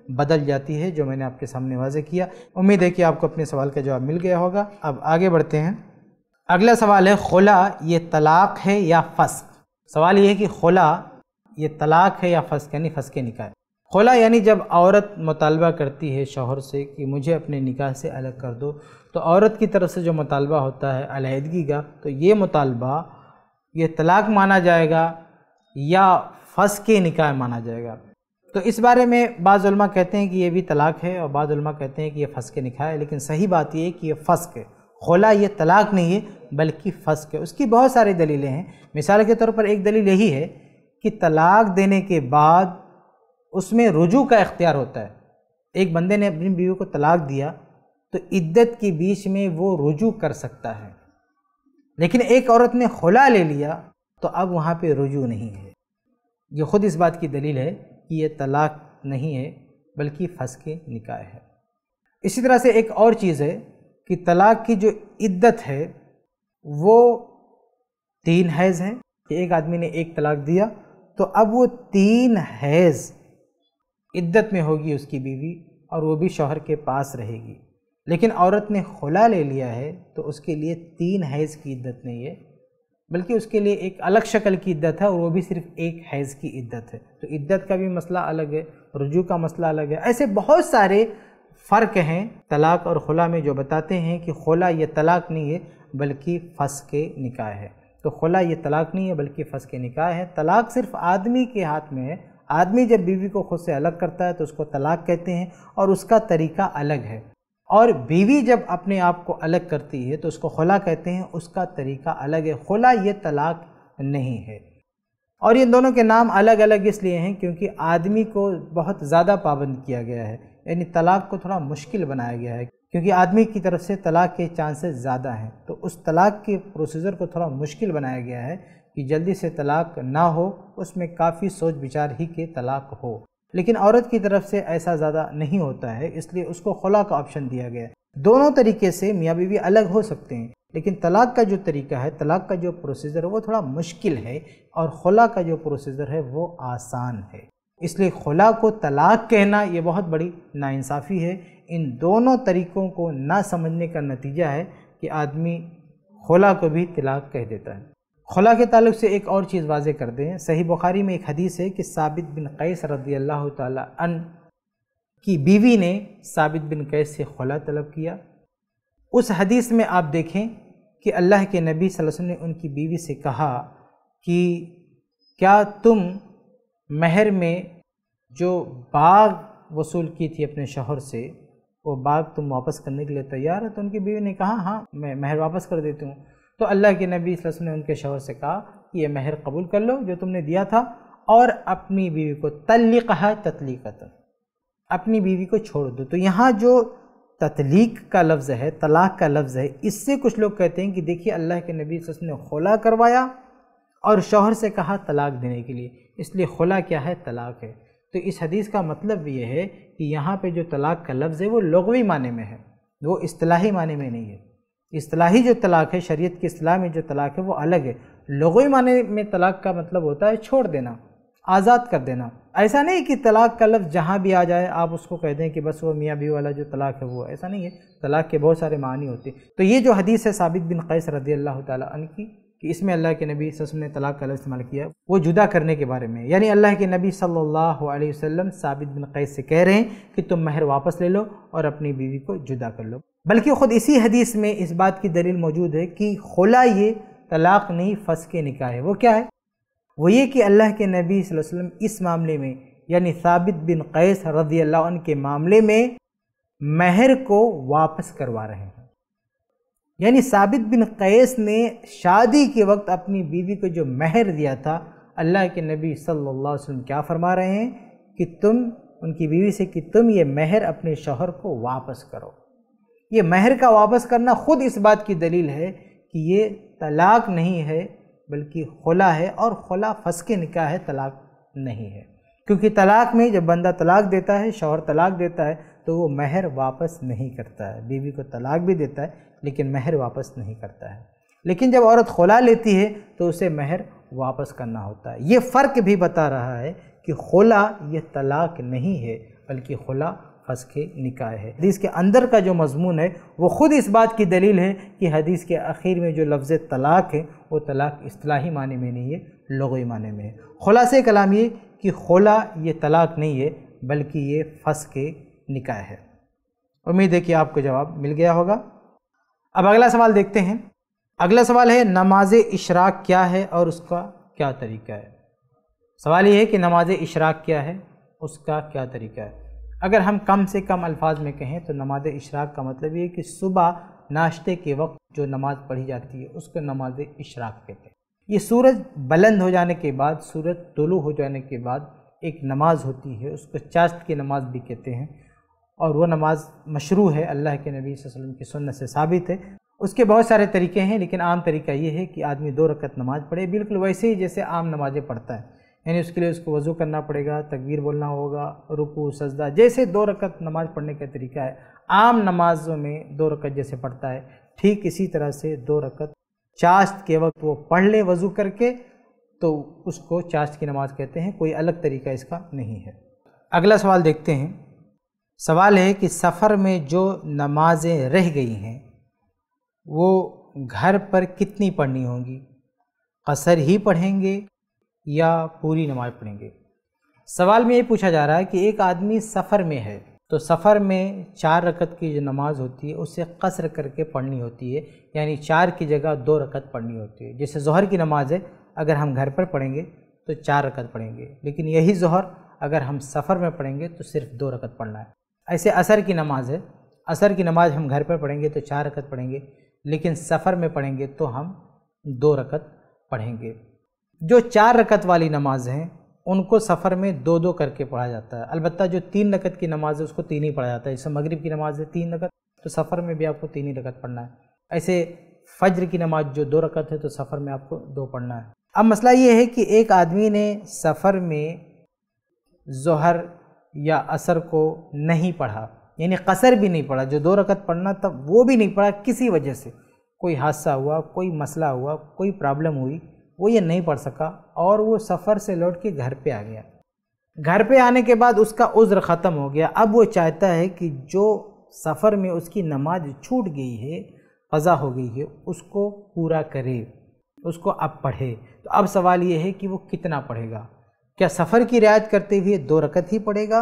بدل جاتی ہے، جو میں نے آپ کے سامنے واضح کیا۔ امید ہے کہ آپ کو اپنے سوال کا جواب مل گیا ہوگا۔ اب آگے بڑھتے ہیں۔ اگلا سوال ہے، خلا یہ طلاق ہے یا فسخ؟ سوال یہ ہے کہ خلا یہ طلاق ہے یا فسخ، یعنی فسخ نکاح۔ خلا یعنی جب عورت مطالبہ کرتی ہے شوہر سے کہ مجھے اپنے نکاح سے الگ کر دو، تو عورت کی طرف سے جو مطالبہ ہوتا ہے علیحدگی کا، تو یہ مطالبہ یہ طلاق مانا جائے گا یا فسخ نکاح مانا جائے گا؟ تو اس بارے میں بعض علماء کہتے ہیں کہ یہ بھی طلاق ہے، اور بعض علماء کہتے ہیں کہ یہ فسخ نکاح ہے، لیکن صحیح بات یہ ہے کہ یہ فسخ ہے۔ خلا یہ طلاق نہیں ہے بلکہ فسخ ہے۔ اس کی بہت ساری دلیلیں ہیں۔ مثال کے طور پر ایک دلیل یہی ہے کہ طلاق دینے کے بعد اس میں رجوع کا اختیار ہوتا ہے۔ ایک بندے نے اپنی بیوی کو طلاق دیا تو عدت کے بیچ میں وہ رجوع کر سکتا ہے، لیکن ایک عورت نے خلا لے لیا تو اب وہاں پہ رجوع نہیں ہے۔ یہ خود اس بات کی دلیل ہے کہ یہ طلاق نہیں ہے بلکہ فسخ نکاح ہے۔ اسی طرح سے ایک اور چیز ہے کہ طلاق کی جو عدت ہے وہ 3 حیض ہیں، کہ ایک آدمی نے ایک طلاق دیا تو اب وہ 3 حیض عدت میں ہوگی اس کی بیوی، اور وہ بھی شوہر کے پاس رہے گی۔ لیکن عورت نے خلا لے لیا ہے تو اس کے لیے 3 حیض کی عدت نہیں ہے، بلکہ اس کے لیے ایک الگ شکل کی عدت ہے، اور وہ بھی صرف 1 حیض کی عدت ہے۔ تو عدت کا بھی مسئلہ الگ ہے، رجوع کا مسئلہ الگ ہے۔ ایسے بہت سارے فرق ہیں طلاق اور خلا میں جو بتاتے ہیں کہ خلا یہ طلاق نہیں ہے بلکہ فسخ نکاح ہے۔ تو خلا یہ طلاق نہیں ہے بلکہ فسخ نکاح ہے۔ طلاق صرف آدمی کے ہاتھ میں ہے۔ آدمی جب بیوی کو خود سے الگ کرتا ہے تو اس کو طلاق کہتے ہیں، اور اس کا طریقہ الگ ہے۔ اور بیوی جب اپنے آپ کو الگ کرتی ہے تو اس کو خلا کہتے ہیں، اس کا طریقہ الگ ہے۔ خلا یہ طلاق نہیں ہے۔ اور یہ دونوں کے نام الگ الگ اس لیے ہیں کیونکہ آدمی کو بہت زیادہ پابند کیا گیا ہے، یعنی طلاق کو تھوڑا مشکل بنایا گیا ہے، کیونکہ آدمی کی طرف سے طلاق کے چانسز زیادہ ہیں، تو اس طلاق کے پروسیجر کو تھوڑا مشکل بنایا گیا ہے کہ جلدی سے طلاق نہ ہو، اس میں کافی سوچ بچار ہی کے طلاق ہو۔ لیکن عورت کی طرف سے ایسا زیادہ نہیں ہوتا ہے، اس لیے اس کو خلا کا آپشن دیا گیا ہے۔ دونوں طریقے سے میاں بیوی الگ ہو سکتے ہیں، لیکن طلاق کا جو طریقہ ہے، طلاق کا جو پروسیجر ہے وہ تھوڑا مشکل ہے، اور خلا کا جو پروسیجر ہے وہ آسان ہے۔ اس لیے خلا کو طلاق کہنا یہ بہت بڑی ناانصافی ہے۔ ان دونوں طریقوں کو نہ سمجھنے کا نتیجہ ہے کہ آدمی خلا کو بھی طلاق کہہ دیتا ہے۔ خلا کے تعلق سے ایک اور چیز واضح کر دیں۔ صحیح بخاری میں ایک حدیث ہے کہ ثابت بن قیس رضی اللہ تعالی عنہ کی بیوی نے ثابت بن قیس سے خلا طلب کیا۔ اس حدیث میں آپ دیکھیں کہ اللہ کے نبی صلی اللہ علیہ وسلم نے ان کی بیوی سے کہا کہ کیا تم مہر میں جو باغ وصول کی تھی اپنے شوہر سے، وہ باغ تم واپس کرنے کے لیے تیار ہے؟ تو ان کی بیوی نے کہا ہاں میں مہر واپس کر دیتی ہوں۔ تو اللہ کے نبی صلی اللہ علیہ وسلم نے ان کے شوہر سے کہا کہ یہ مہر قبول کر لو جو تم نے دیا تھا، اور اپنی بیوی کو طلقھا تطلیقۃ، اپنی بیوی کو چھوڑ دو۔ تو یہاں جو تطلیق کا لفظ ہے، طلاق کا لفظ ہے، اس سے کچھ لوگ کہتے ہیں کہ دیکھیے اللہ کے نبی صلی اللہ علیہ وسلم نے خلا کروایا اور شوہر سے کہا طلاق دینے کے لیے، اس لیے خلا کیا ہے؟ طلاق ہے۔ تو اس حدیث کا مطلب یہ ہے کہ یہاں پہ جو طلاق کا لفظ ہے وہ لغوی معنی میں ہے، وہ اصطلاحی معنی میں نہیں ہے۔ اصطلاحی جو طلاق ہے، شریعت کی اصطلاح میں جو طلاق ہے وہ الگ ہے۔ لغوی معنی میں طلاق کا مطلب ہوتا ہے چھوڑ دینا، آزاد کر دینا۔ ایسا نہیں کہ طلاق کا لفظ جہاں بھی آ جائے آپ اس کو کہہ دیں کہ بس وہ میاں بیوی والا جو طلاق ہے وہ، ایسا نہیں ہے۔ طلاق کے بہت سارے معنی ہوتے ہیں۔ تو یہ جو حدیث ہے ثابت بن قیس رضی اللہ تعالیٰ عنہ کی، کہ اس میں اللہ کے نبی صلی اللہ علیہ وسلم نے طلاق کا لفظ استعمال کیا، وہ جدا کرنے کے بارے میں، یعنی اللہ کے نبی صلی اللہ علیہ وسلم ثابت بن قیس سے کہہ رہے ہیں کہ تم مہر واپس لے لو اور اپنی بیوی کو جدا کر لو۔ بلکہ خود اسی حدیث میں اس بات کی دلیل موجود ہے کہ خلا یہ طلاق نہیں فسخ نکاح ہے۔ وہ کیا ہے؟ وہ یہ کہ اللہ کے نبی صلی اللہ علیہ وسلم اس معاملے میں، یعنی ثابت بن قیس رضی اللہ عنہ کے معاملے میں مہر کو واپس کروا رہے ہیں۔ یعنی ثابت بن قیس نے شادی کے وقت اپنی بیوی کو جو مہر دیا تھا، اللہ کے نبی صلی اللہ علیہ وسلم کیا فرما رہے ہیں کہ تم ان کی بیوی سے کہ تم یہ مہر اپنے شوہر کو واپس کرو۔ یہ مہر کا واپس کرنا خود اس بات کی دلیل ہے کہ یہ طلاق نہیں ہے بلکہ خلا ہے، اور خلا فسخ نکاح ہے، طلاق نہیں ہے۔ کیونکہ طلاق میں جب بندہ طلاق دیتا ہے، شوہر طلاق دیتا ہے، تو وہ مہر واپس نہیں کرتا ہے۔ بیوی کو طلاق بھی دیتا ہے لیکن مہر واپس نہیں کرتا ہے۔ لیکن جب عورت خلا لیتی ہے تو اسے مہر واپس کرنا ہوتا ہے۔ یہ فرق بھی بتا رہا ہے کہ خلا یہ طلاق نہیں ہے۔ بلکہ خلا فسخ نکاح ہے۔ حدیث کے اندر کا جو مضمون ہے وہ خود اس بات کی دلیل ہے کہ حدیث کے اخیر میں جو لفظ طلاق ہے وہ طلاق اصطلاحی معنی میں نہیں ہے، لغوی معنی میں ہے۔ خلاصہ کلام یہ کہ خلا یہ طلاق نہیں ہے بلکہ یہ فسخ نکاح ہے۔ امید ہے کہ آپ کو جواب مل گیا ہوگا۔ اب اگلا سوال دیکھتے ہیں۔ اگلا سوال ہے نماز اشراق کیا ہے اور اس کا کیا طریقہ ہے؟ سوال یہ ہے کہ نماز اشراق کیا ہے، اس کا کیا طریقہ ہے۔ اگر ہم کم سے کم الفاظ میں کہیں تو نماز اشراق کا مطلب یہ ہے کہ صبح ناشتے کے وقت جو نماز پڑھی جاتی ہے اس کو نماز اشراق کہتے ہیں۔ یہ سورج بلند ہو جانے کے بعد، سورج طلوع ہو جانے کے بعد ایک نماز ہوتی ہے، اس کو چاشت کی نماز بھی کہتے ہیں، اور وہ نماز مشروع ہے، اللہ کے نبی صلی اللہ علیہ وسلم کی سنت سے ثابت ہے۔ اس کے بہت سارے طریقے ہیں لیکن عام طریقہ یہ ہے کہ آدمی 2 رکعت نماز پڑھے، بالکل ویسے ہی جیسے عام نمازیں پڑھتا ہے، یعنی اس کے لیے اس کو وضو کرنا پڑے گا، تکبیر بولنا ہوگا، رکوع سجدہ، جیسے 2 رکعت نماز پڑھنے کا طریقہ ہے عام نمازوں میں 2 رکعت جیسے پڑھتا ہے، ٹھیک اسی طرح سے 2 رکعت چاشت کے وقت وہ پڑھ لے وضو کر کے، تو اس کو چاشت کی نماز کہتے ہیں، کوئی الگ طریقہ اس کا نہیں ہے۔ اگلا سوال دیکھتے ہیں۔ سوال ہے کہ سفر میں جو نمازیں رہ گئی ہیں وہ گھر پر کتنی پڑھنی ہوں گی؟ قصر ہی پڑھیں گے یا پوری نماز پڑھیں گے؟ سوال میں یہ پوچھا جا رہا ہے کہ ایک آدمی سفر میں ہے تو سفر میں 4 رکعت کی جو نماز ہوتی ہے اسے قصر کر کے پڑھنی ہوتی ہے، یعنی 4 کی جگہ 2 رکعت پڑھنی ہوتی ہے۔ جیسے ظہر کی نماز ہے، اگر ہم گھر پر پڑھیں گے تو 4 رکعت پڑھیں گے، لیکن یہی ظہر اگر ہم سفر میں پڑھیں گے تو صرف 2 رکعت پڑھنا ہے۔ ایسے عصر کی نماز ہے، عصر کی نماز ہم گھر پر پڑھیں گے تو 4 رکعت پڑھیں گے، لیکن سفر میں پڑھیں گے تو ہم 2 رکعت پڑھیں گے۔ جو 4 رکعت والی نماز ہیں ان کو سفر میں 2 کر کے پڑھا جاتا ہے، البتہ جو 3 رکعت کی نماز ہے اس کو 3 ہی پڑھا جاتا ہے۔ جیسے مغرب کی نماز ہے 3 رکعت، تو سفر میں بھی آپ کو 3 ہی رکعت پڑھنا ہے۔ ایسے فجر کی نماز جو 2 رکعت ہے تو سفر میں آپ کو 2 پڑھنا ہے۔ اب مسئلہ یہ ہے کہ ایک آدمی نے سفر میں ظہر یا عصر کو نہیں پڑھا، یعنی قصر بھی نہیں پڑھا، جو 2 رکعت پڑھنا تھا وہ بھی نہیں پڑھا، کسی وجہ سے کوئی حادثہ ہوا، کوئی مسئلہ ہوا، کوئی پرابلم ہوئی، وہ یہ نہیں پڑھ سکا اور وہ سفر سے لوٹ کے گھر پہ آ گیا۔ گھر پہ آنے کے بعد اس کا عذر ختم ہو گیا، اب وہ چاہتا ہے کہ جو سفر میں اس کی نماز چھوٹ گئی ہے، قضا ہو گئی ہے، اس کو پورا کرے، اس کو اب پڑھے۔ تو اب سوال یہ ہے کہ وہ کتنا پڑھے گا؟ کیا سفر کی رعایت کرتے ہوئے 2 رکعت ہی پڑھے گا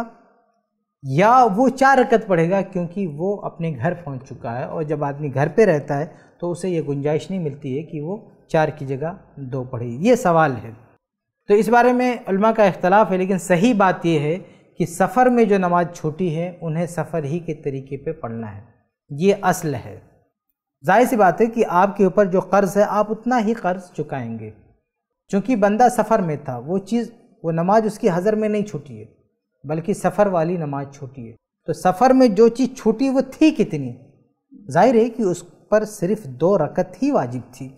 یا وہ 4 رکعت پڑھے گا، کیونکہ وہ اپنے گھر پہنچ چکا ہے، اور جب آدمی گھر پہ رہتا ہے تو اسے یہ گنجائش نہیں ملتی ہے کہ وہ 4 کی جگہ 2 پڑھے۔ یہ سوال ہے، تو اس بارے میں علماء کا اختلاف ہے، لیکن صحیح بات یہ ہے کہ سفر میں جو نماز چھوٹی ہے انہیں سفر ہی کے طریقے پہ پڑھنا ہے، یہ اصل ہے۔ ظاہر سی بات ہے کہ آپ کے اوپر جو قرض ہے آپ اتنا ہی قرض چکائیں گے، چونکہ بندہ سفر میں تھا، وہ نماز اس کی حضر میں نہیں چھوٹی ہے بلکہ سفر والی نماز چھوٹی ہے۔ تو سفر میں جو چیز چھوٹی وہ تھی کتنی؟ ظاہر ہے کہ اس پر صرف 2 رکعت ہی واجب تھی،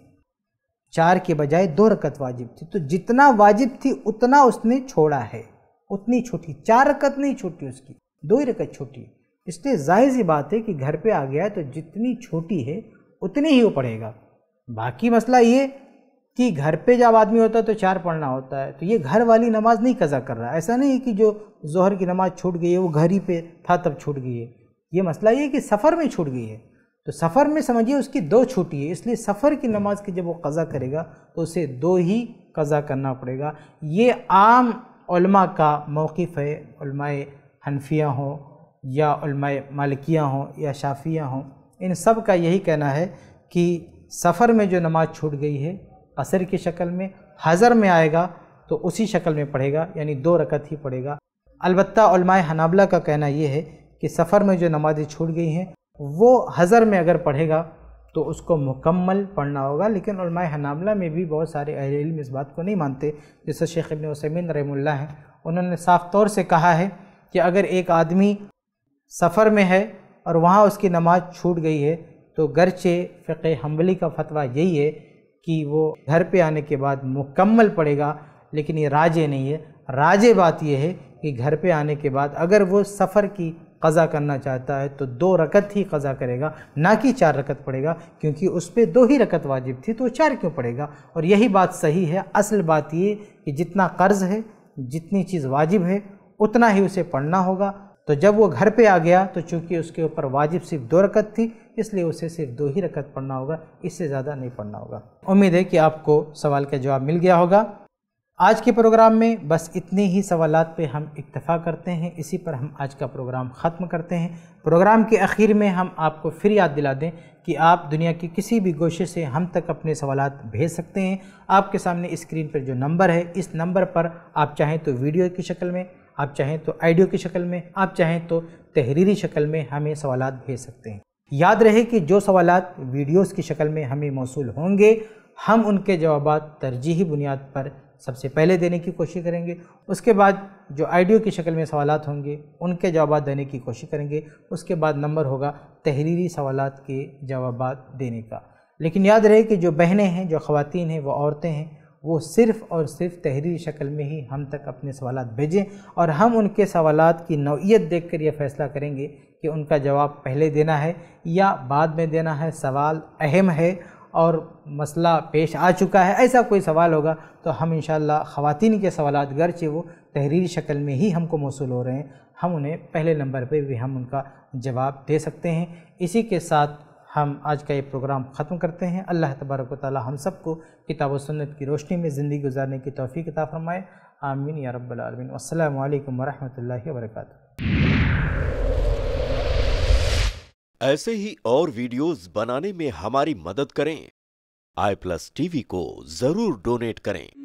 4 کے بجائے 2 رکعت واجب تھی، تو جتنا واجب تھی اتنا اس نے چھوڑا ہے، اتنی چھوٹی، 4 رکعت نہیں چھوٹی، اس کی 2 ہی رکعت چھوٹی ہے۔ اس لیے ظاہر سی بات ہے کہ گھر پہ آ گیا ہے تو جتنی چھوٹی ہے اتنی ہی وہ پڑھے گا۔ باقی مسئلہ یہ کہ گھر پہ جب آدمی ہوتا ہے تو 4 پڑھنا ہوتا ہے، تو یہ گھر والی نماز نہیں قضا کر رہا ہے۔ ایسا نہیں کہ جو ظہر کی نماز چھوٹ گئی ہے وہ گھر ہی پہ تھا تب چھوٹ گئی ہے، یہ مسئلہ یہ کہ سفر میں چھوٹ گئی ہے، تو سفر میں سمجھیے اس کی 2 چھوٹی ہے، اس لیے سفر کی نماز کی جب وہ قضا کرے گا تو اسے 2 ہی قضا کرنا پڑے گا۔ یہ عام علماء کا موقف ہے، علماء حنفیہ ہوں یا علماء مالکیہ ہوں یا شافعیہ ہوں، ان سب کا یہی کہنا ہے کہ سفر میں جو نماز چھوٹ گئی ہے قصر کی شکل میں، حضر میں آئے گا تو اسی شکل میں پڑھے گا، یعنی 2 رکعت ہی پڑھے گا۔ البتہ علماء حنابلہ کا کہنا یہ ہے کہ سفر میں جو نمازیں چھوٹ گئی ہیں وہ حضر میں اگر پڑھے گا تو اس کو مکمل پڑھنا ہوگا، لیکن علماء حنابلہ میں بھی بہت سارے اہل علم اس بات کو نہیں مانتے، جیسے شیخ ابن عثیمین رحمہ اللہ ہیں، انہوں نے صاف طور سے کہا ہے کہ اگر ایک آدمی سفر میں ہے اور وہاں اس کی نماز چھوٹ گئی ہے تو گرچہ فقہ حنبلی کا فتویٰ یہی ہے کہ وہ گھر پہ آنے کے بعد مکمل پڑھے گا، لیکن یہ راجح نہیں ہے۔ راجح بات یہ ہے کہ گھر پہ آنے کے بعد اگر وہ سفر کی قضا کرنا چاہتا ہے تو 2 رکعت ہی قضا کرے گا، نہ کہ 4 رکعت پڑھے گا، کیونکہ اس پہ 2 ہی رکعت واجب تھی تو وہ 4 کیوں پڑھے گا؟ اور یہی بات صحیح ہے۔ اصل بات یہ کہ جتنا قرض ہے، جتنی چیز واجب ہے اتنا ہی اسے پڑھنا ہوگا، تو جب وہ گھر پہ آ گیا تو چونکہ اس کے اوپر واجب صرف 2 رکعت تھی، اس لیے اسے صرف 2 ہی رکعت پڑھنا ہوگا، اس سے زیادہ نہیں پڑھنا ہوگا۔ امید ہے کہ آپ کو سوال کا جواب مل گیا ہوگا۔ آج کے پروگرام میں بس اتنے ہی سوالات پہ ہم اکتفا کرتے ہیں، اسی پر ہم آج کا پروگرام ختم کرتے ہیں۔ پروگرام کے اخیر میں ہم آپ کو پھر یاد دلا دیں کہ آپ دنیا کی کسی بھی گوشے سے ہم تک اپنے سوالات بھیج سکتے ہیں۔ آپ کے سامنے اسکرین پر جو نمبر ہے، اس نمبر پر آپ چاہیں تو ویڈیو کی شکل میں، آپ چاہیں تو آڈیو کی شکل میں، آپ چاہیں تو تحریری شکل میں ہمیں سوالات بھیج سکتے ہیں۔ یاد رہے کہ جو سوالات ویڈیوز کی شکل میں ہمیں موصول ہوں گے، ہم ان کے جوابات ترجیحی بنیاد پر سب سے پہلے دینے کی کوشش کریں گے۔ اس کے بعد جو آڈیو کی شکل میں سوالات ہوں گے ان کے جوابات دینے کی کوشش کریں گے۔ اس کے بعد نمبر ہوگا تحریری سوالات کے جوابات دینے کا۔ لیکن یاد رہے کہ جو بہنیں ہیں، جو خواتین ہیں، وہ عورتیں ہیں، وہ صرف اور صرف تحریری شکل میں ہی ہم تک اپنے سوالات بھیجیں، اور ہم ان کے سوالات کی نوعیت دیکھ کر یہ فیصلہ کریں گے کہ ان کا جواب پہلے دینا ہے یا بعد میں دینا ہے۔ سوال اہم ہے اور مسئلہ پیش آ چکا ہے، ایسا کوئی سوال ہوگا تو ہم انشاءاللہ خواتین کے سوالات گرچہ وہ تحریری شکل میں ہی ہم کو موصول ہو رہے ہیں، ہم انہیں پہلے نمبر پہ بھی ہم ان کا جواب دے سکتے ہیں۔ اسی کے ساتھ ہم آج کا یہ پروگرام ختم کرتے ہیں۔ اللہ تبارک و تعالی ہم سب کو کتاب و سنت کی روشنی میں زندگی گزارنے کی توفیق عطا فرمائے، آمین یا رب العالمین۔ والسلام علیکم ورحمۃ اللہ وبرکاتہ۔ ایسے ہی اور ویڈیوز بنانے میں ہماری مدد کریں۔ iPlus TV کو ضرور ڈونیٹ کریں۔